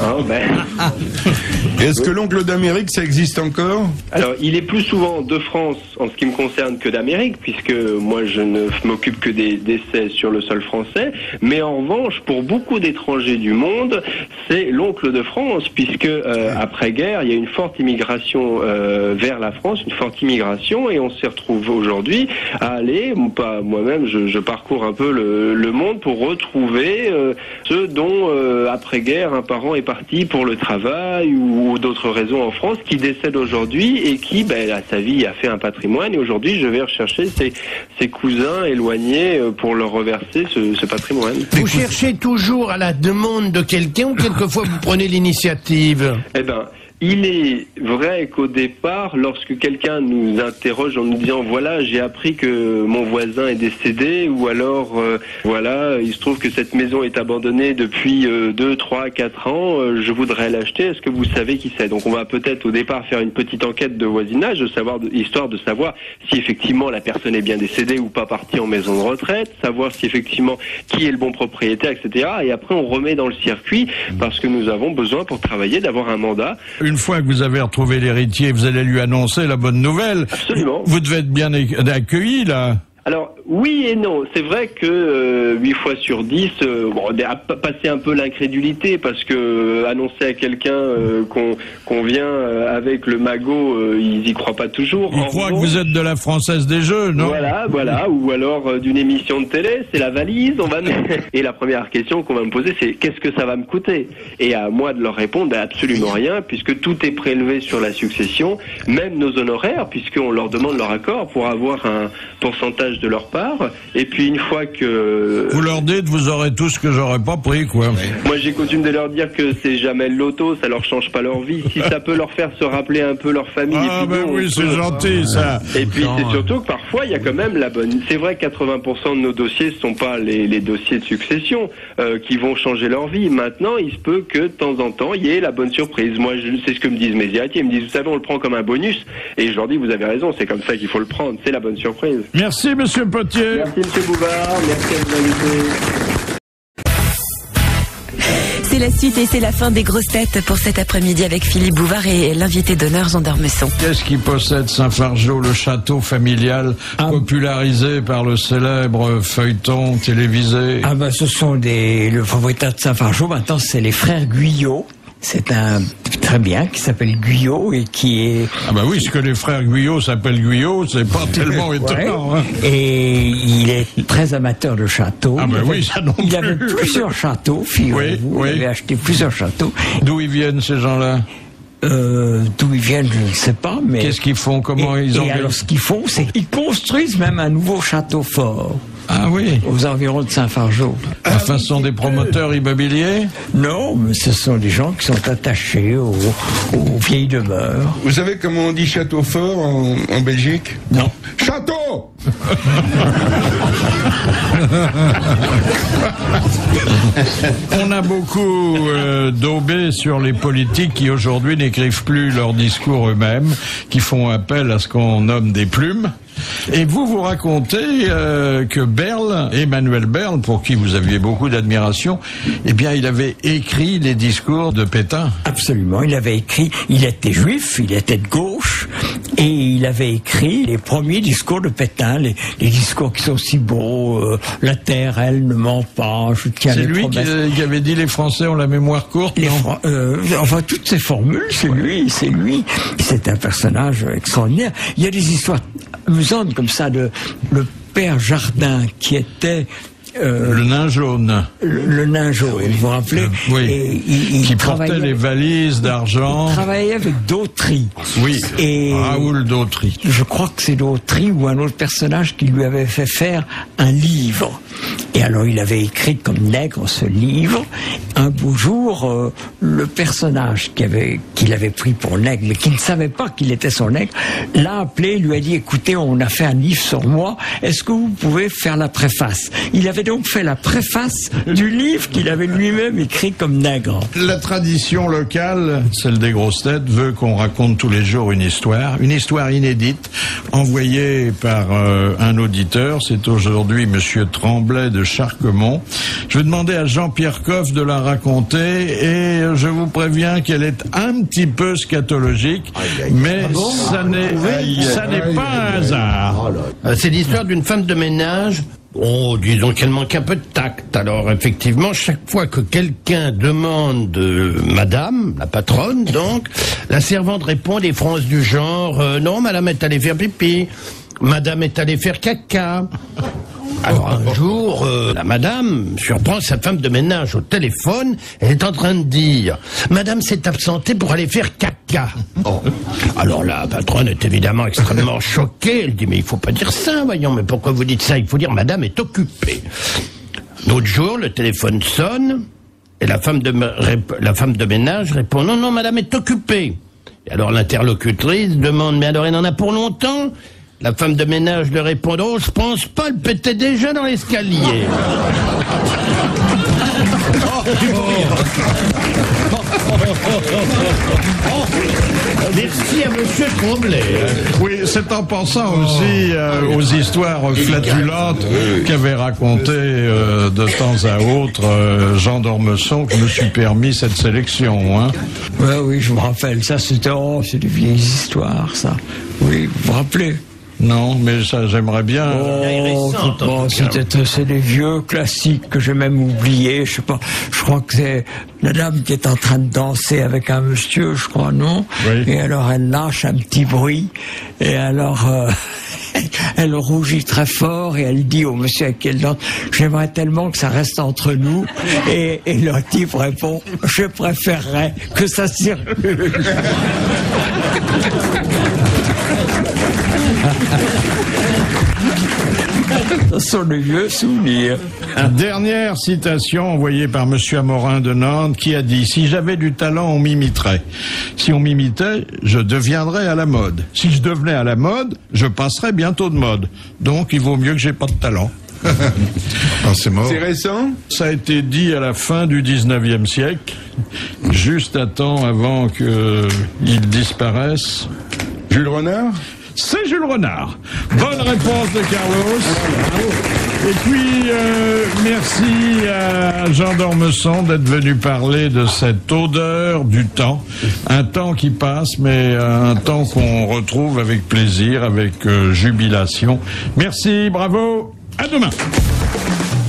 non? Est-ce que l'oncle d'Amérique, ça existe encore? Alors, il est plus souvent de France en ce qui me concerne que d'Amérique, puisque moi je ne m'occupe que des décès sur le sol français. Mais en revanche, pour beaucoup d'étrangers du monde, c'est l'oncle de France, puisque après-guerre, il y a une forte immigration vers la France, une forte immigration, et on s'y retrouve aujourd'hui à aller, moi-même, je parcours un peu le monde pour retrouver ceux dont après-guerre un parent est parti pour le travail ou d'autres raisons en France, qui décèdent aujourd'hui et qui, à sa vie, a fait un patrimoine, et aujourd'hui je vais rechercher ses cousins éloignés pour leur reverser ce patrimoine. Vous cherchez toujours à la demande de quelqu'un ou quelquefois vous prenez l'initiative? Eh ben, il est vrai qu'au départ, lorsque quelqu'un nous interroge en nous disant voilà, j'ai appris que mon voisin est décédé, ou alors voilà, il se trouve que cette maison est abandonnée depuis 2, 3, 4 ans, je voudrais l'acheter, est-ce que vous savez qui c'est? Donc on va peut-être au départ faire une petite enquête de voisinage, histoire de savoir si effectivement la personne est bien décédée ou pas partie en maison de retraite, savoir si effectivement qui est le bon propriétaire, etc. Et après on remet dans le circuit, parce que nous avons besoin pour travailler d'avoir un mandat. Une fois que vous avez retrouvé l'héritier, vous allez lui annoncer la bonne nouvelle. Absolument. Vous devez être bien accueilli, là. Alors, oui et non. C'est vrai que 8 fois sur 10, passer un peu l'incrédulité, parce que annoncer à quelqu'un qu'on vient avec le magot, ils y croient pas toujours. Ils croient que vous êtes de la Française des Jeux, non? Voilà, ou alors d'une émission de télé, c'est la valise, Et la première question qu'on va me poser, c'est qu'est-ce que ça va me coûter? Et à moi de leur répondre, absolument rien, puisque tout est prélevé sur la succession, même nos honoraires, puisqu'on leur demande leur accord pour avoir un pourcentage de leur part, et puis une fois que... Vous leur dites, vous aurez tout ce que j'aurais pas pris, quoi. Moi j'ai coutume de leur dire que c'est jamais le loto, ça leur change pas leur vie, si ça peut leur faire se rappeler un peu leur famille. Ah ben oui, c'est gentil, ça. Et puis c'est surtout que parfois il y a quand même la bonne... C'est vrai que 80% de nos dossiers ne sont pas les dossiers de succession qui vont changer leur vie. Maintenant, il se peut que de temps en temps, il y ait la bonne surprise. Moi, c'est ce que me disent mes héritiers. Ils me disent, vous savez, on le prend comme un bonus. Et je leur dis, vous avez raison, c'est comme ça qu'il faut le prendre. C'est la bonne surprise. Merci, monsieur Potier. Merci, monsieur Bouvard. Merci à vous inviter. C'est la suite et c'est la fin des grosses têtes pour cet après-midi avec Philippe Bouvard et l'invité d'honneur Jean d'Ormesson. Qu'est-ce qui possède Saint-Fargeau, le château familial popularisé par le célèbre feuilleton télévisé? Ce sont le propriétaire de Saint-Fargeau, maintenant c'est les frères Guyot. C'est un très bien qui s'appelle Guyot et qui est... Ah bah oui, ce que les frères Guyot s'appellent Guyot, c'est pas tellement étonnant. Hein. Et il est très amateur de châteaux. Ah bah oui, ça non plus. Il avait plusieurs châteaux, figurez-vous. Il avait acheté plusieurs châteaux. D'où ils viennent ces gens-là? D'où ils viennent, je ne sais pas, mais... Qu'est-ce qu'ils font? Comment ils ont... Alors ce qu'ils font, c'est qu'ils construisent même un nouveau château fort. Ah oui. Aux environs de Saint-Fargeau. La façon des promoteurs immobiliers? Non, mais ce sont des gens qui sont attachés aux vieilles demeures. Vous savez comment on dit château fort en Belgique? Non. Château. On a beaucoup daubé sur les politiques qui aujourd'hui n'écrivent plus leurs discours eux-mêmes, qui font appel à ce qu'on nomme des plumes. Et vous racontez que Berle, Emmanuel Berle, pour qui vous aviez beaucoup d'admiration, eh bien, il avait écrit les discours de Pétain. Absolument, il avait écrit, il était juif, il était de gauche, et il avait écrit les premiers discours de Pétain, les discours qui sont si beaux, la terre, elle ne ment pas, je tiens les promesses. C'est lui qui avait dit les Français ont la mémoire courte, enfin, toutes ces formules, c'est lui. C'est un personnage extraordinaire. Il y a des histoires amusantes comme ça, le père Jardin, qui était le nain jaune. Le nain jaune, vous vous rappelez? Oui. Et qui portait les valises d'argent. Il travaillait avec Dautry. Oui. Et Raoul Dautry. Je crois que c'est Dautry ou un autre personnage qui lui avait fait faire un livre. Et alors il avait écrit comme nègre ce livre. Un beau jour, le personnage qu'il avait pris pour nègre, mais qui ne savait pas qu'il était son nègre, l'a appelé, lui a dit: écoutez, on a fait un livre sur moi, est-ce que vous pouvez faire la préface? Il avait donc fait la préface du livre qu'il avait lui-même écrit comme nègre. La tradition locale, celle des grosses têtes, veut qu'on raconte tous les jours une histoire inédite, envoyée par un auditeur. C'est aujourd'hui Monsieur Tremblay de Charquemont. Je vais demander à Jean-Pierre Coff de la raconter, et je vous préviens qu'elle est un petit peu scatologique, mais ça n'est pas un hasard. C'est l'histoire d'une femme de ménage. Oh, disons qu'elle manque un peu de tact. Alors, effectivement, chaque fois que quelqu'un demande madame, la patronne, donc, la servante répond des phrases du genre non, madame est allée faire pipi, madame est allée faire caca. Alors un jour, la madame surprend sa femme de ménage au téléphone. Elle est en train de dire: madame s'est absentée pour aller faire caca. Oh. Alors la patronne est évidemment extrêmement choquée. Elle dit: mais il faut pas dire ça, voyons, mais pourquoi vous dites ça? Il faut dire madame est occupée. L'autre jour, le téléphone sonne et la femme de ménage répond: non, non, madame est occupée. Et alors l'interlocutrice demande: mais alors elle en a pour longtemps? La femme de ménage lui répond: oh, je pense pas, elle pétait déjà dans l'escalier. Merci à Monsieur Tremblay. Oui, c'est en pensant aussi aux histoires flatulentes qu'avait raconté de temps à autre Jean d'Ormesson que je me suis permis cette sélection. Hein. Ouais, oui, je me rappelle. Ça, c'est des vieilles histoires, ça. Oui, vous vous rappelez? Non, mais ça, j'aimerais bien. C'est des vieux classiques que j'ai même oubliés. Je sais pas. Je crois que c'est la dame qui est en train de danser avec un monsieur, je crois, non? Oui. Et alors elle lâche un petit bruit. Et alors elle rougit très fort et elle dit au monsieur avec qui elle danse: j'aimerais tellement que ça reste entre nous. Et le type répond: je préférerais que ça circule. Ce sont de vieux souvenirs. Dernière citation envoyée par Monsieur Amorin de Nantes, qui a dit: si j'avais du talent, on m'imiterait. Si on m'imitait, je deviendrais à la mode. Si je devenais à la mode, je passerais bientôt de mode. Donc il vaut mieux que j'ai pas de talent. C'est mort. C'est récent? Ça a été dit à la fin du 19e siècle, juste à temps avant qu'il disparaisse. Jules Renard? C'est Jules Renard. Bonne réponse de Carlos. Et puis, merci à Jean d'Ormesson d'être venu parler de cette odeur du temps. Un temps qui passe, mais un temps qu'on retrouve avec plaisir, avec jubilation. Merci, bravo, à demain.